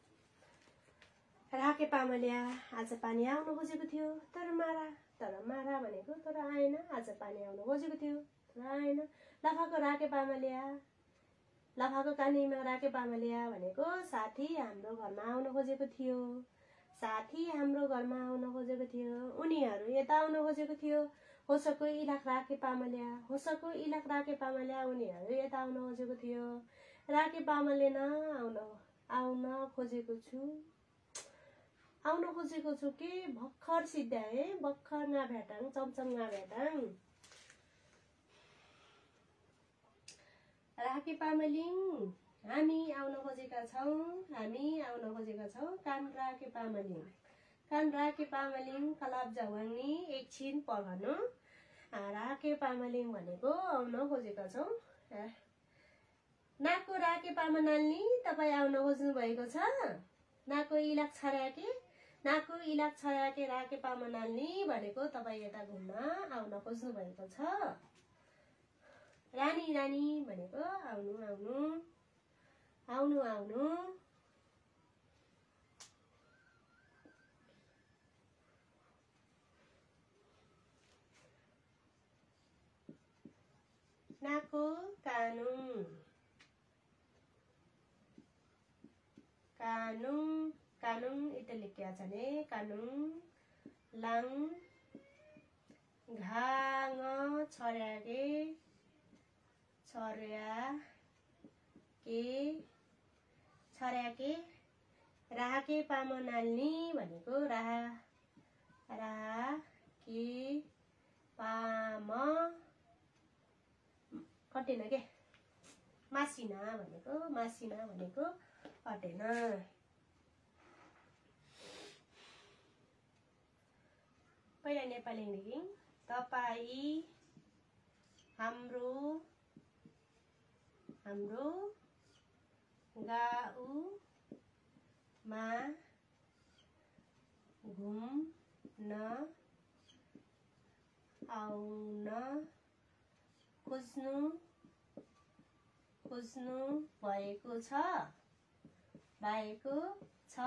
राके पामाल्या आज पानी आउन खोजेको थियो तर मारा तर मारा भनेको तर आएन आज पानी आउन खोजेको थियो तर आएन लाफाको राके पामाल्या लाफाको कानीमा राके पामाल्या भनेको साथी हाम्रो घरमा आउन खोजेको थियो साथी हाम्रो घरमा आउन खोजेको थियो उनीहरू यता आउन खोजेको थियो होसको इलाक राके पामाल्या होसको इलाक राके पामाल्या उनीहरू यता आउन खोजेको थियो राके पामाले न आउन आउन खोजेको छु आउन खोजेको छु के भर्खर सिद्ध्याए भर्खर ना भेटाङ चमचम ना भेटाङ राके पामलिङ हामी आउन खोजेका छौँ हामी आउन खोजेका छौँ कान राके पामलिङ कान राके पामलिङ कलाब जवानी एकछिन पर्खनु राके पामलिङ भनेको आउन खोजेका छौँ नाको राके पामनाल्नी तपाईँ आउन खोज्नु भएको छ नाको इलाक छर्याके नाको इलाक छर्याके राके पामनाल्नी भनेको तपाईँ यता घुम्न आउन खोज्नु भएको छ रानी रानी भनेको आउनु आउनु आउनु आउनु नाको कानुन कानुन कानुन इते लेख्या छ ने कानुन लाङ घाङ छर्याके छर्या के छर्याके राके पामनाल्नी भनेको राहा राहा के पाम कटेन के मासिना भनेको मासिना भनेको कटेन पहिला नेपाली लेखिङ तपाईँ हाम्रो हाम्रो गाउँमा घुम्न आउन खोज्नु खोज्नु भएको छ भएको छ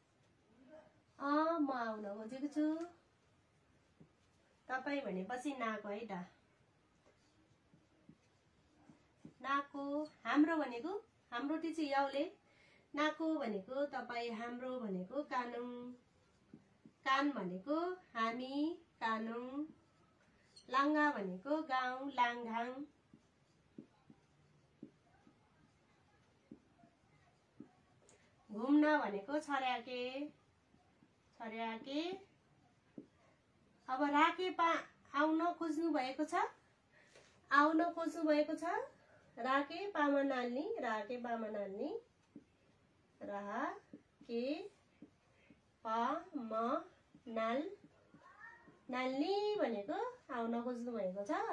अँ म आउन खोजेको छु तपाईँ भनेपछि नाको है त नाको हाम्रो भनेको हाम्रो ती चाहिँ याउले नाको भनेको तपाईँ हाम्रो भनेको कानुन कान भनेको हामी कानुन लाङ्गा भनेको गाउँ लाङघाङ घुम्न भनेको छर्याके छर्याके अब राके पा आउन खोज्नु भएको छ आउन खोज्नु भएको छ राके पामा नाल्नी राके पामा नाल्नी राहा के पा म नाल नाल्नी भनेको आउन खोज्नु भएको छ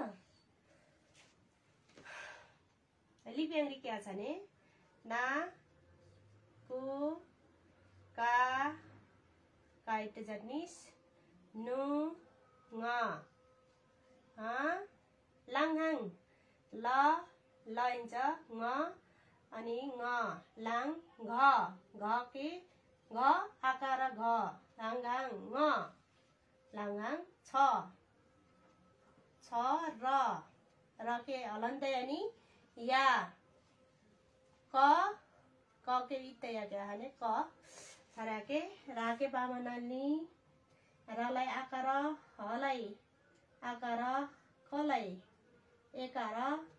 लिप्याङ लेख्या छ ने ना को का काइट जग्निस नु ङ ह लाङहाङ ल लइन्छ ङ अनि ङ लाङ घ घ के घ आकार घ लाङघाङ ङ लाङहाङ छ छ र र के हलन्त अनि या क क के इत्या के हाने क छराके राके पामा नाल्नी रलाई आकार हलाई आकार खलाई एकार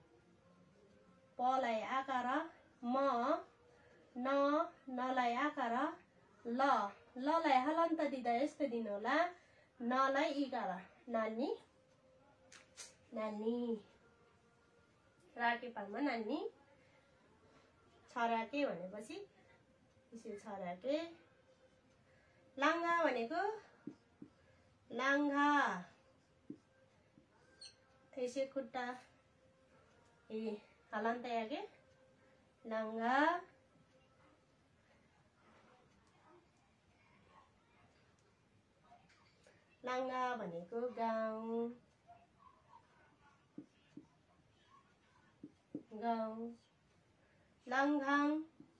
पलाई आकार म न नलाई आकार ल ललाई हलन्त दिँदा यस्तो दिनु होला नलाई इकार नानी नानी राके पामा नानी छराके भनेपछि यसो छराके लाङ्गा भनेको लाङ्घा यसै खुट्टा ए हलन्त यागे लाङ्गा लाङ्गा भनेको गाउँ गाउँ लाङ्घाङ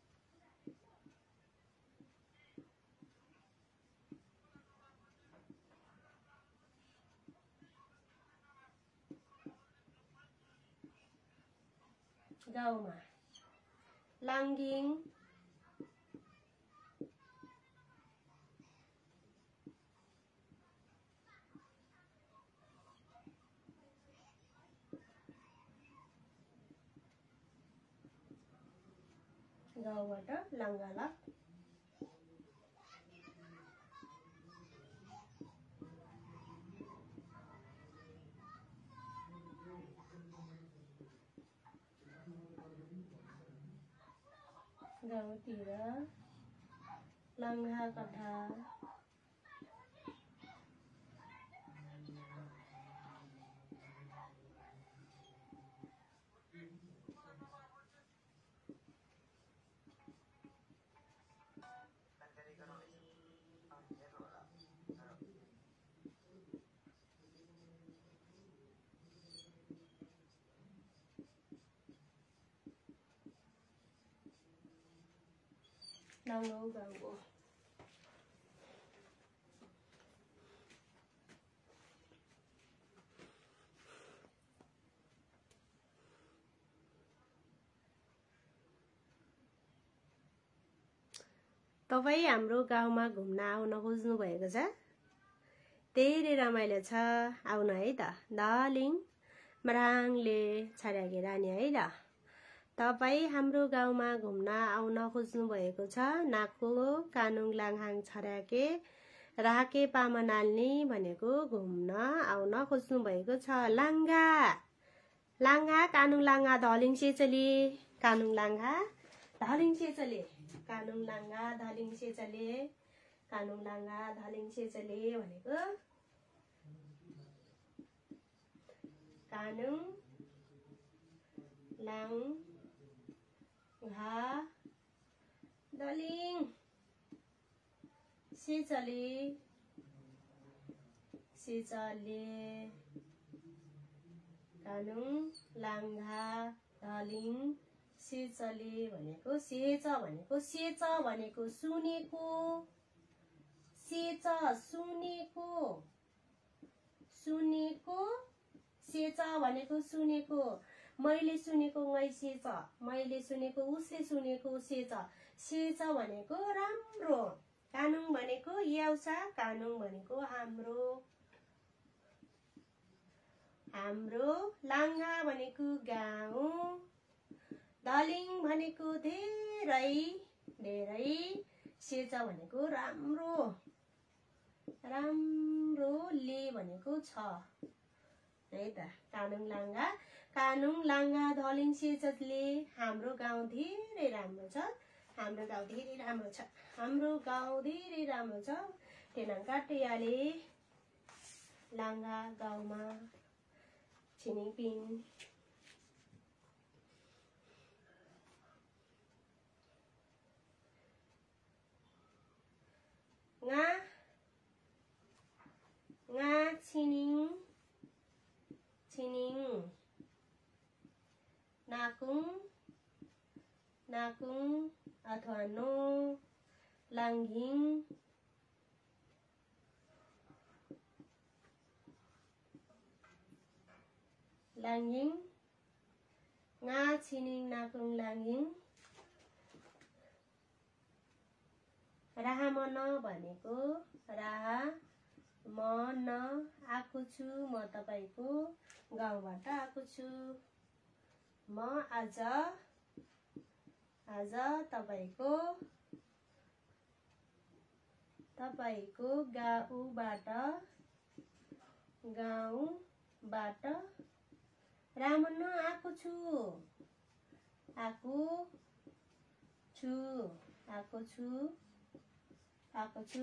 गाउँमा लाङ्गिङ गाउँबाट लाङ्गाला गाउँतिर लाङ्गा कथा लाङ्गो गाउँको तपाईँ हाम्रो गाउँमा घुम्न आउन खोज्नु भएको छ धेरै रमाइलो छ आउनु है त दालिङ मराङले छर्यागे रानी है त तपाईँ हाम्रो गाउँमा घुम्न आउन खोज्नु भएको छ नाकु कानुङ लाङहाङ छर्याके राके पामनाल्नी भनेको घुम्न आउन खोज्नु भएको छ लाङ्गा लाङ्गा कानुङ लाङ्गा धलिङ सेचली कानुङ लाङ्गा धलिङ सेचले कानुङ लाङ्गा धलिङ सेचले कानुङ लाङ्गा धलिङ सेचले भनेको कानुङ लाङ घा दलिङ सेचले सेचले कानुङ लाङ्घा दलिङ सेचले भनेको सेच भनेको सेच भनेको सुनेको सेच सुनेको सुनेको सेच भनेको सुनेको मैले सुनेको गै सेच मैले सुनेको उसले सुनेको सेच सेच भनेको राम्रो कानुङ भनेको याउसा कानुङ भनेको हाम्रो हाम्रो लाङ्गा भनेको गाउँ दलिङ भनेको धेरै धेरै सेच भनेको राम्रो राम्रो ले भनेको छ है त कानुङ लाङ्गा कानुङ लाङ्गा धलिङ सेचले हाम्रो गाउँ धेरै राम्रो छ हाम्रो गाउँ धेरै राम्रो छ हाम्रो गाउँ धेरै राम्रो छ तेनाङ काटियाले लाङ्गा गाउँमा छिनिपिङ nga nga छिनिङ छिनिङ नाकुङ नाकुङ अथवा नो लाङ्घिङ लाङ्घिङ nga छिनिङ नाकुङ लाङ्घिङ राहा मन भनेको राहा म न आएको छु म तपाईको गाउँबाट आएको छु म आज आज तपाईको तपाईको गाउँबाट गाउँबाट रामन आएको छु आएको छु आएको छु आएको छु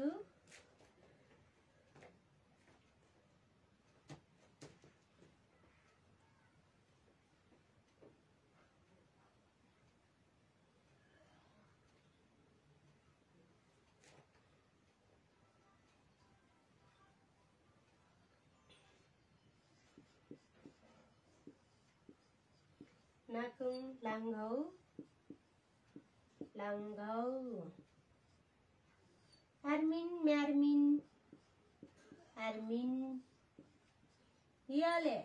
नाकुङ लाङ्घौ लाङ्घौ आर्मिन म्यार्मिन आर्मिन याले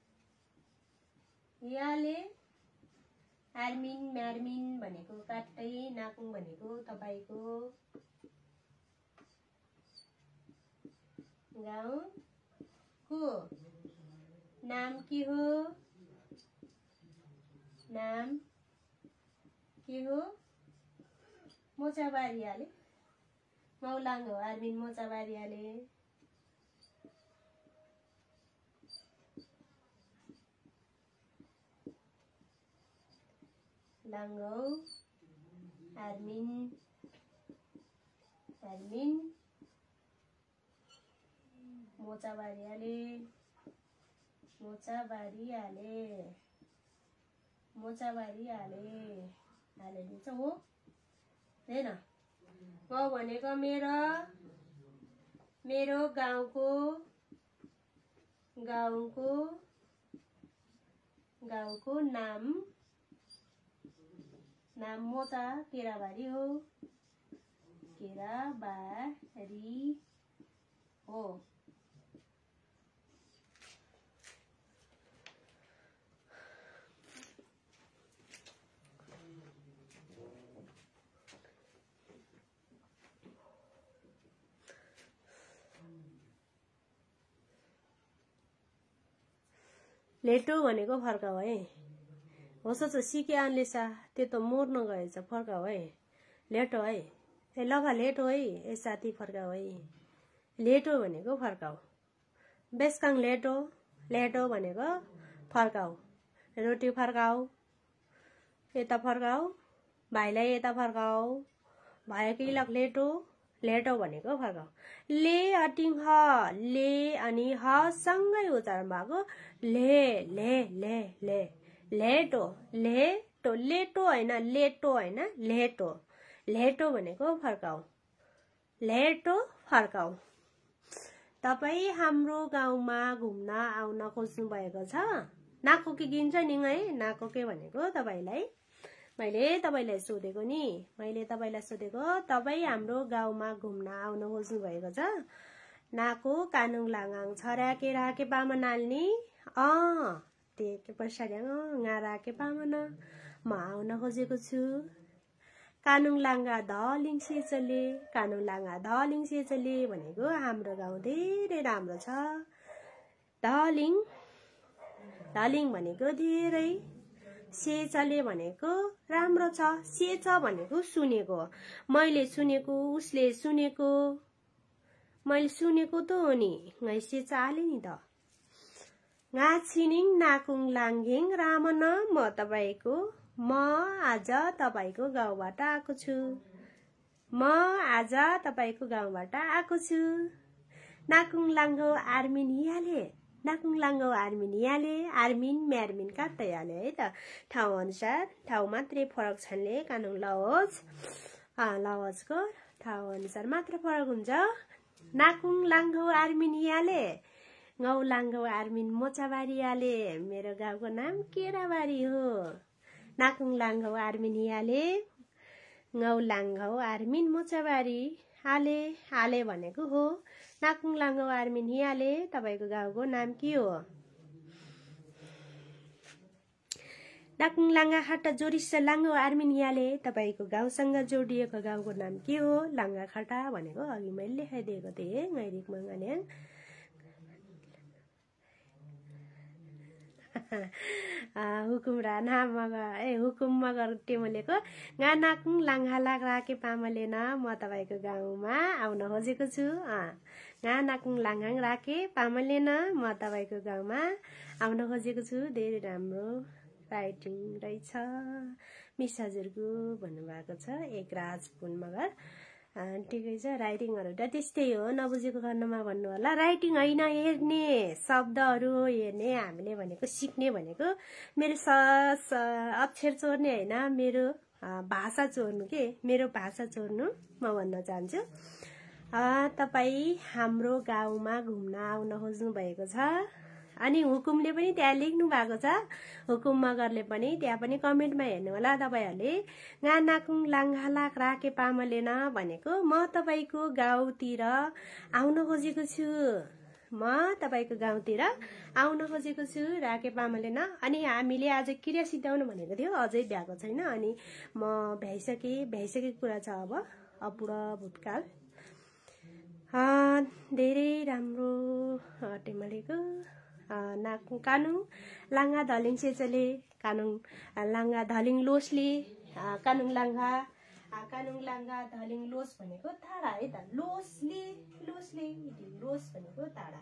याले आर्मिन म्यार्मिन भनेको काट्दै नाकुङ भनेको तपाईको गाउँ हो नाम के हो नाम के हो मोचाबारीयाले मौलाङ्गो आर्मिन मोचाबारीयाले लाङ्गो आर्मिन आर्मिन मोचाबारीयाले मोचाबारीयाले मोचाबारीयाले हालिदिन्छ हो हैन म भनेको मेरो मेरो गाउँको गाउँको गाउँको नाम नाम मोचा केराबारी हो केराबारी हो लेटो भनेको फर्काऊ है होस् त सिके आन्लेसा त्यो त मर्न गएछ फर्काऊ है लेटो है ए लगा लेटो है ए साथी फर्काऊ है लेटो भनेको फर्काऊ बेस्काङ लेटो लेटो भनेको फर्काऊ रोटी फर्काऊ यता फर्काऊ भाइलाई यता फर्काऊ भाइकै लग लेटो लेटो भनेको फर्काऊ ले अटिङ ह ले अनि ह सँगै उच्चारण भएको ले ले ले ले लेटो लेटो लेटो हैन लेटो हैन लेटो लेटो भनेको फर्काऊ लेटो फर्काऊ तपाई हाम्रो गाउँमा घुम्न आउन खोज्नु भएको छ नाकोके गिन्छ नि है नाकोके भनेको तपाईलाई मैले तपाईलाई सोधेको नि मैले तपाईलाई सोधेको तपाई हाम्रो गाउँमा घुम्न आउन खोज्नु भएको छ नाको कानुङ लाङाङ छराके राके पामा नाल्नी अ तेके पछाड्याङ गाराके पामन म आउन खोजेको छु कानुङ लाङ्गा धलिङ सेचले कानुङ लाङ्गा धलिङ सेचले भनेको हाम्रो गाउँ धेरै राम्रो छ धलिङ धलिङ भनेको धेरै सेचले भनेको राम्रो छ सेच भनेको सुनेको मैले सुनेको उसले सुनेको मैले सुनेको त हो नि गै सेच आले नि त गाछिनिङ नाकुङ लाङ्गेङ रामन म तपाईको म आज तपाईको गाउँबाट आएको छु म आज तपाईको गाउँबाट आएको छु नाकुङ लाङ्गो आर्मिन याले नाकुङ लाङ्गो आर्मिन याले आर्मिन म्यार्मिन काट्दै हाले है त ठाउँ अनुसार ठाउँ मात्रै फरक छन्ले कानुङ लवज लवजको ठाउँ अनुसार मात्र फरक हुन्छ नाकुङ लाङ्गो आर्मिन याले गौ लाङ्गो आर्मिन मोचाबारीयाले मेरो गाउँको नाम केराबारी हो नाकुङ लाङ्गो आर्मिन याले गौ लाङ्गो आर्मिन मोचाबारी आले आले भनेको हो नाकुङ लाङ्गो आर्मिन याले तपाईको गाउँको नाम के हो नाकुङ लाङ्गा खाटा जोडिस लाङ्गो आर्मिन याले तपाईको गाउँसँग जोडिएको गाउँको नाम के हो लाङ्गा खाटा भनेको अघि मैले लेखाइदिएको थिएँ गैरिक मंगाने हुकुमरा नाम मगर ए हुकुम मगर टेमलेको गा नाकुङ लाङ्गाला राके पामले न म तपाईको गाउँमा आउन खोजेको छु गा नाकुङ लाङ्गाङ राके पामले न म तपाईको गाउँमा आउन खोजेको छु धेरै राम्रो राइटिङ रहेछ मिस हजुरको भन्नुभएको छ एक राज पुन मगर ठिकै छ राइटिङहरु त त्यस्तै हो नबुझेको खण्डमा भन्नु होला राइटिङ हैन हेर्ने शब्दहरु हेर्ने हामीले भनेको सिक्ने भनेको मेरो अक्षर चोर्ने हैन मेरो भाषा चोर्नु के मेरो भाषा चोर्नु म भन्न चाहन्छु तपाई हाम्रो गाउँमा घुम्न आउन खोज्नु भएको छ अनि हुकुमले पनि त्यहाँ लेख्नु भएको छ, हुकुम मगरले पनि त्यहाँ पनि कमेन्टमा हेर्नु होला तपाईँहरूले। गा नाकुङ लाङ्गालाक राके पामले न भनेको म तपाईँको गाउँतिर आउन खोजेको छु, म तपाईँको गाउँतिर आउन खोजेको छु राके पामले न। अनि हामीले आज क्रिया सिद्धाउनु भनेको थियो, अझै भ्याएको छैन। अनि म भ्याइसके भ्याइसकेको कुरा छ अब अपूर्ण भूतकाल। धेरै राम्रो टेमलेको नाकुङ कानुङ लाङ्गा धलिङ सेचले कानुङ लाङ्गा धलिङ लोसले कानुङ लाङ्गा कानुङ लाङ्गा धलिङ लोस भनेको टाढा है त। लोसले लोसले लोस भनेको टाढा।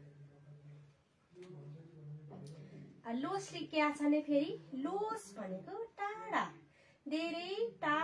लोसले क्या छ नि फेरि, लोस भनेको टाढा, धेरै टा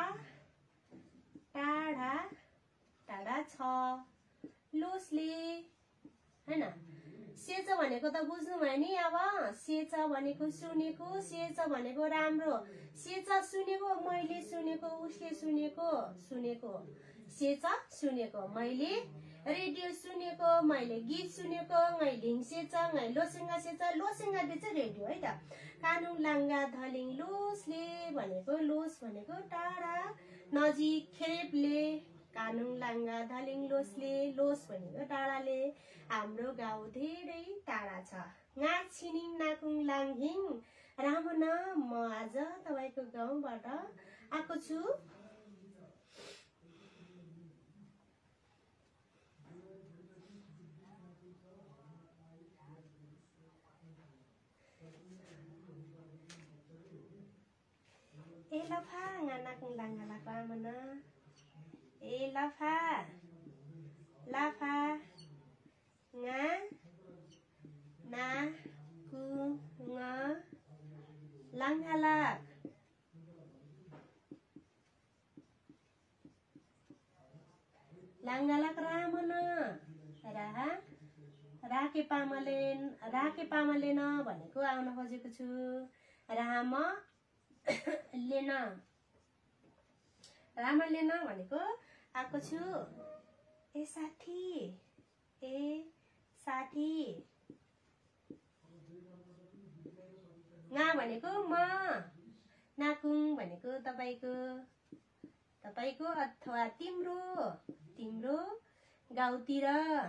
टाढा टाढा छ लोसले हैन। सेच भनेको त बुझ्नु भयो नि। अब सेच भनेको सुनेको, सेच भनेको राम्रो, सेच सुनेको, मैले सुनेको, उसले सुनेको, सुनेको सेच सुनेको, मैले रेडियो सुनेको, मैले गीत सुनेको, ngैलिङ सेच ngै लोसेङ्गा सेच लोसेङ्गा दे चाहिँ रेडियो है त। कानुङ लाङ्गा धलिङ लोसले भनेको, लोस भनेको टाढा नजिक, खेपले कानुङ लाङ्गा धलिङ लोसले, लोस भनेको टाढाले, हाम्रो गाउँ धेरै टाढा छ। गा छिनिङ नाकुङ लाङहिङ राम न, म आज तपाईँको गाउँबाट आएको छु। ए लफा गा नाकुङ लाङ्गा लाक राम न, ए लाफा लाफा nga na ku nga langhalak langhalak ramana राहा राके पामले राके पामले न भनेको आउन खोजेको छु। राम लेन राम लेन भनेको आएको छु। ए साथी ए साथी गा भनेको म, नाकुङ भनेको तपाईको तपाईको अथवा तिम्रो तिम्रो गाउँतिर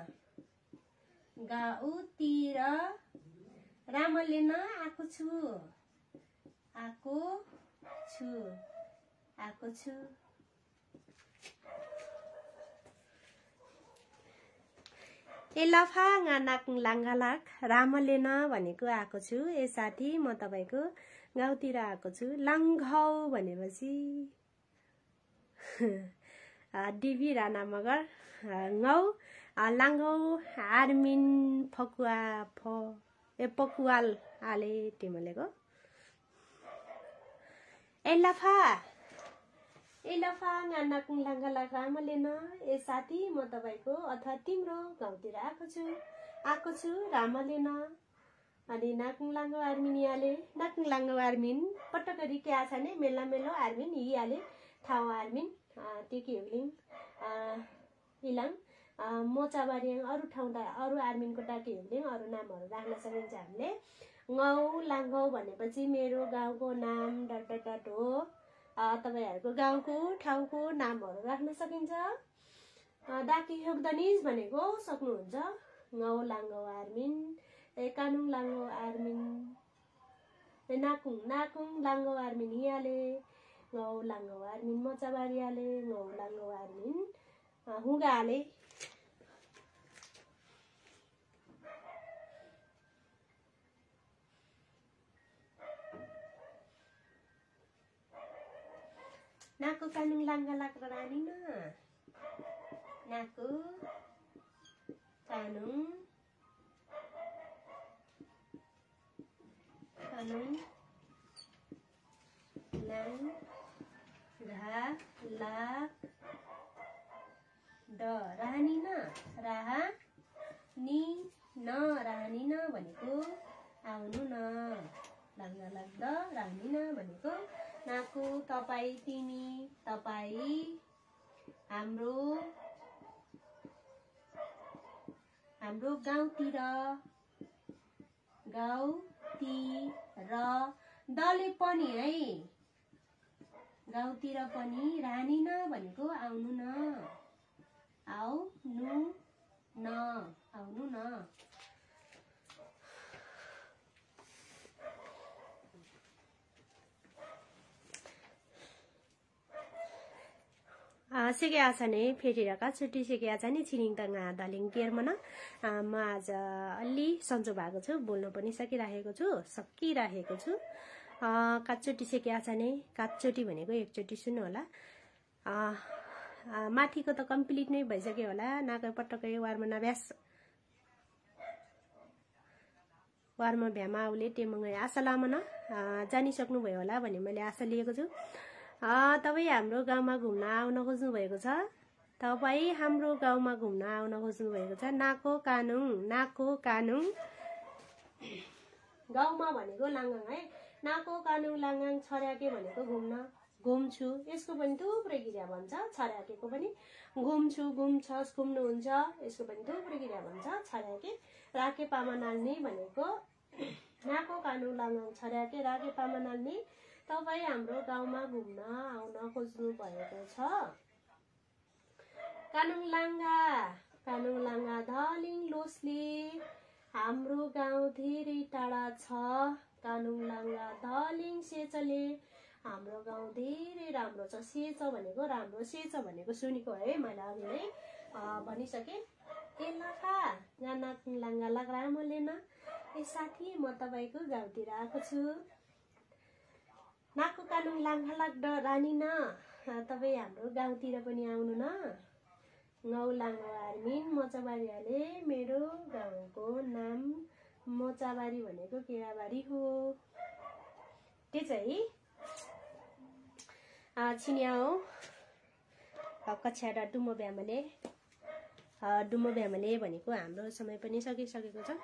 गाउँतिर रामले न आएको छु आएको छु आएको छु। ए लफा गा नाकुङ लाङ्गालाक रामले न भनेको आएको छु। ए साथी म तपाईँको गाउँतिर आएको छु। लाङ्घाउ भनेपछि D B Rana Magar ngau langau armin phokua pho e pokual ale timaleko elafa elafa ngana kung langala ramale na e साथी म तपाईको अथवा तिम्रो गाउँतिर आएको छु आएको छु रामले न अनि नाकुङ लाङ्गो आर्मिनियाले नाकुङ लाङ्गो आर्मिन पटकरी के आछ ने मेला मेलो आर्मिन हियाले ठाउँ आर्मिन टेकिलिङ इलाङ मोचाबारी अरु ठाउँ अरु आर्मिनको टाटीहरूले अरु नामहरू राख्न सकिन्छ हामीले। ngau लाङ्गौ भनेपछि मेरो गाउँको नाम डट डट हो। तपाईहरुको गाउँको ठाउँको नामहरू राख्न सकिन्छ। डाकी योगदनिज भनेको सक्नुहुन्छ। ngau लाङ्गौ आर्मिन ए कानुङ लाङ्गौ आर्मिन ए नाकुङ नाकुङ लाङ्गौ आर्मिन हियाले ngau लाङ्गौ आर्मिन मोचाबारीयाले ngau लाङ्गौ आर्मिन हुगाले नाकु कानुङ लाङ्गा लाक रानी न नाकु कानुङ कानुङ लाङ घा ला द रानी न राहा नि न रानी न भनेको आउनु न लाङ्गा लाग्द रानी न भनेको नाकु तपाई तिमी तपाई हाम्रो हाम्रो गाउँतिर गाउँतिर दले पनि है गाउँतिर पनि रानी न भनेको आउनु न आउनु न आउनु न सिके आछाने फेरिरका छुट्टी सिके आछाने छिरिङ तङा दलिङ केयरमा म आज अलि सन्चो भएको छु बोल्न पनि सकिरहेको छु सकिरहेको छु काचोटी सिके आछाने काचोटी भनेको एकचोटी सुन्नु होला माथिको त कम्प्लिट नै भइसक्यो होला नाकै पटकै वारमा नभ्यास वारमा भ्यामा उले टेमङ्गै आशा लामन जानिसक्नु भयो होला भन्ने मैले आशा लिएको छु। तपाईँ हाम्रो गाउँमा घुम्न आउन खोज्नु भएको छ तपाईँ हाम्रो गाउँमा घुम्न आउन खोज्नु भएको छ नाको कानुङ नाको कानुङ गाउँमा भनेको लाङाङ है नाको कानुङ लाङाङ छर्याके भनेको घुम्न घुम्छु यसको पनि थुप्रै क्रिया भन्छ छर्याकेको पनि घुम्छु घुम्छस् घुम्नुहुन्छ यसको पनि थुप्रै क्रिया भन्छ छर्याके राके पामा नाल्ने भनेको नाको कानुङ लाङाङ छर्याके राके पामा नाल्ने तपाईँ हाम्रो गाउँमा घुम्न आउन खोज्नु भएको छ कानुङ लाङ्गा कानुङ लाङ्गा धलिङ लोसले हाम्रो गाउँ धेरै टाढा छ कानुङ लाङ्गा धलिङ सेचले हाम्रो गाउँ धेरै राम्रो छ सेच भनेको राम्रो सेच भनेको सुनेको है मैले अघि नै भनिसकेँ ए लाखा गाना लाङ्गा लाग्रा मलेन ए साथी म तपाईँको गाउँतिर आएको छु नाको कानुङ लाङ्गा लाग्दा रानी न तपाईँ हाम्रो गाउँतिर पनि आउनु न गौ लाङ्गो आर्मिन मोचाबारीले मेरो गाउँको नाम मोचाबारी भनेको केराबारी हो त्यो चाहिँ छिन्या हो कक्षाडा डुमो भ्यामले डुमो भ्यामले भनेको हाम्रो समय पनि सकिसकेको छ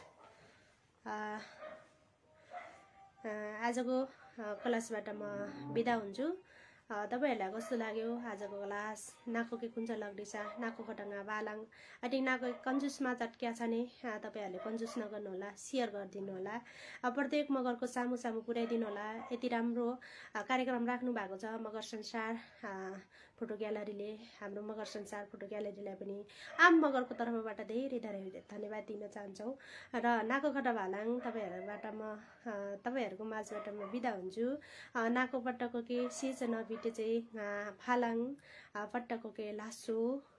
आजको क्लासबाट म बिदा हुन्छु तपाईहरुलाई कस्तो लाग्यो आजको क्लास नाको के कुन चाहिँ लाग्दैछ नाको खटंगा बालाङ अति नाको कन्जुस मा चटक्या छ नि तपाईहरुले कन्जुस नगर्नु होला शेयर गरिदिनु होला प्रत्येक मगरको सामु सामु पुर्याइदिनु होला यति राम्रो कार्यक्रम राख्नु भएको छ मगर संसार फोटो ग्यालरीले हाम्रो मगर संसार फोटो ग्यालरीलाई पनि आम मगरको तर्फबाट धेरै धेरै धन्यवाद दिन चाहन्छौ र नाको खटा भालाङ तपाईहरुबाट म तपाईहरुको माझबाट म बिदा हुन्छु नाको पट्टको के सिज नबिटे चाहिँ फालाङ पट्टको के लासो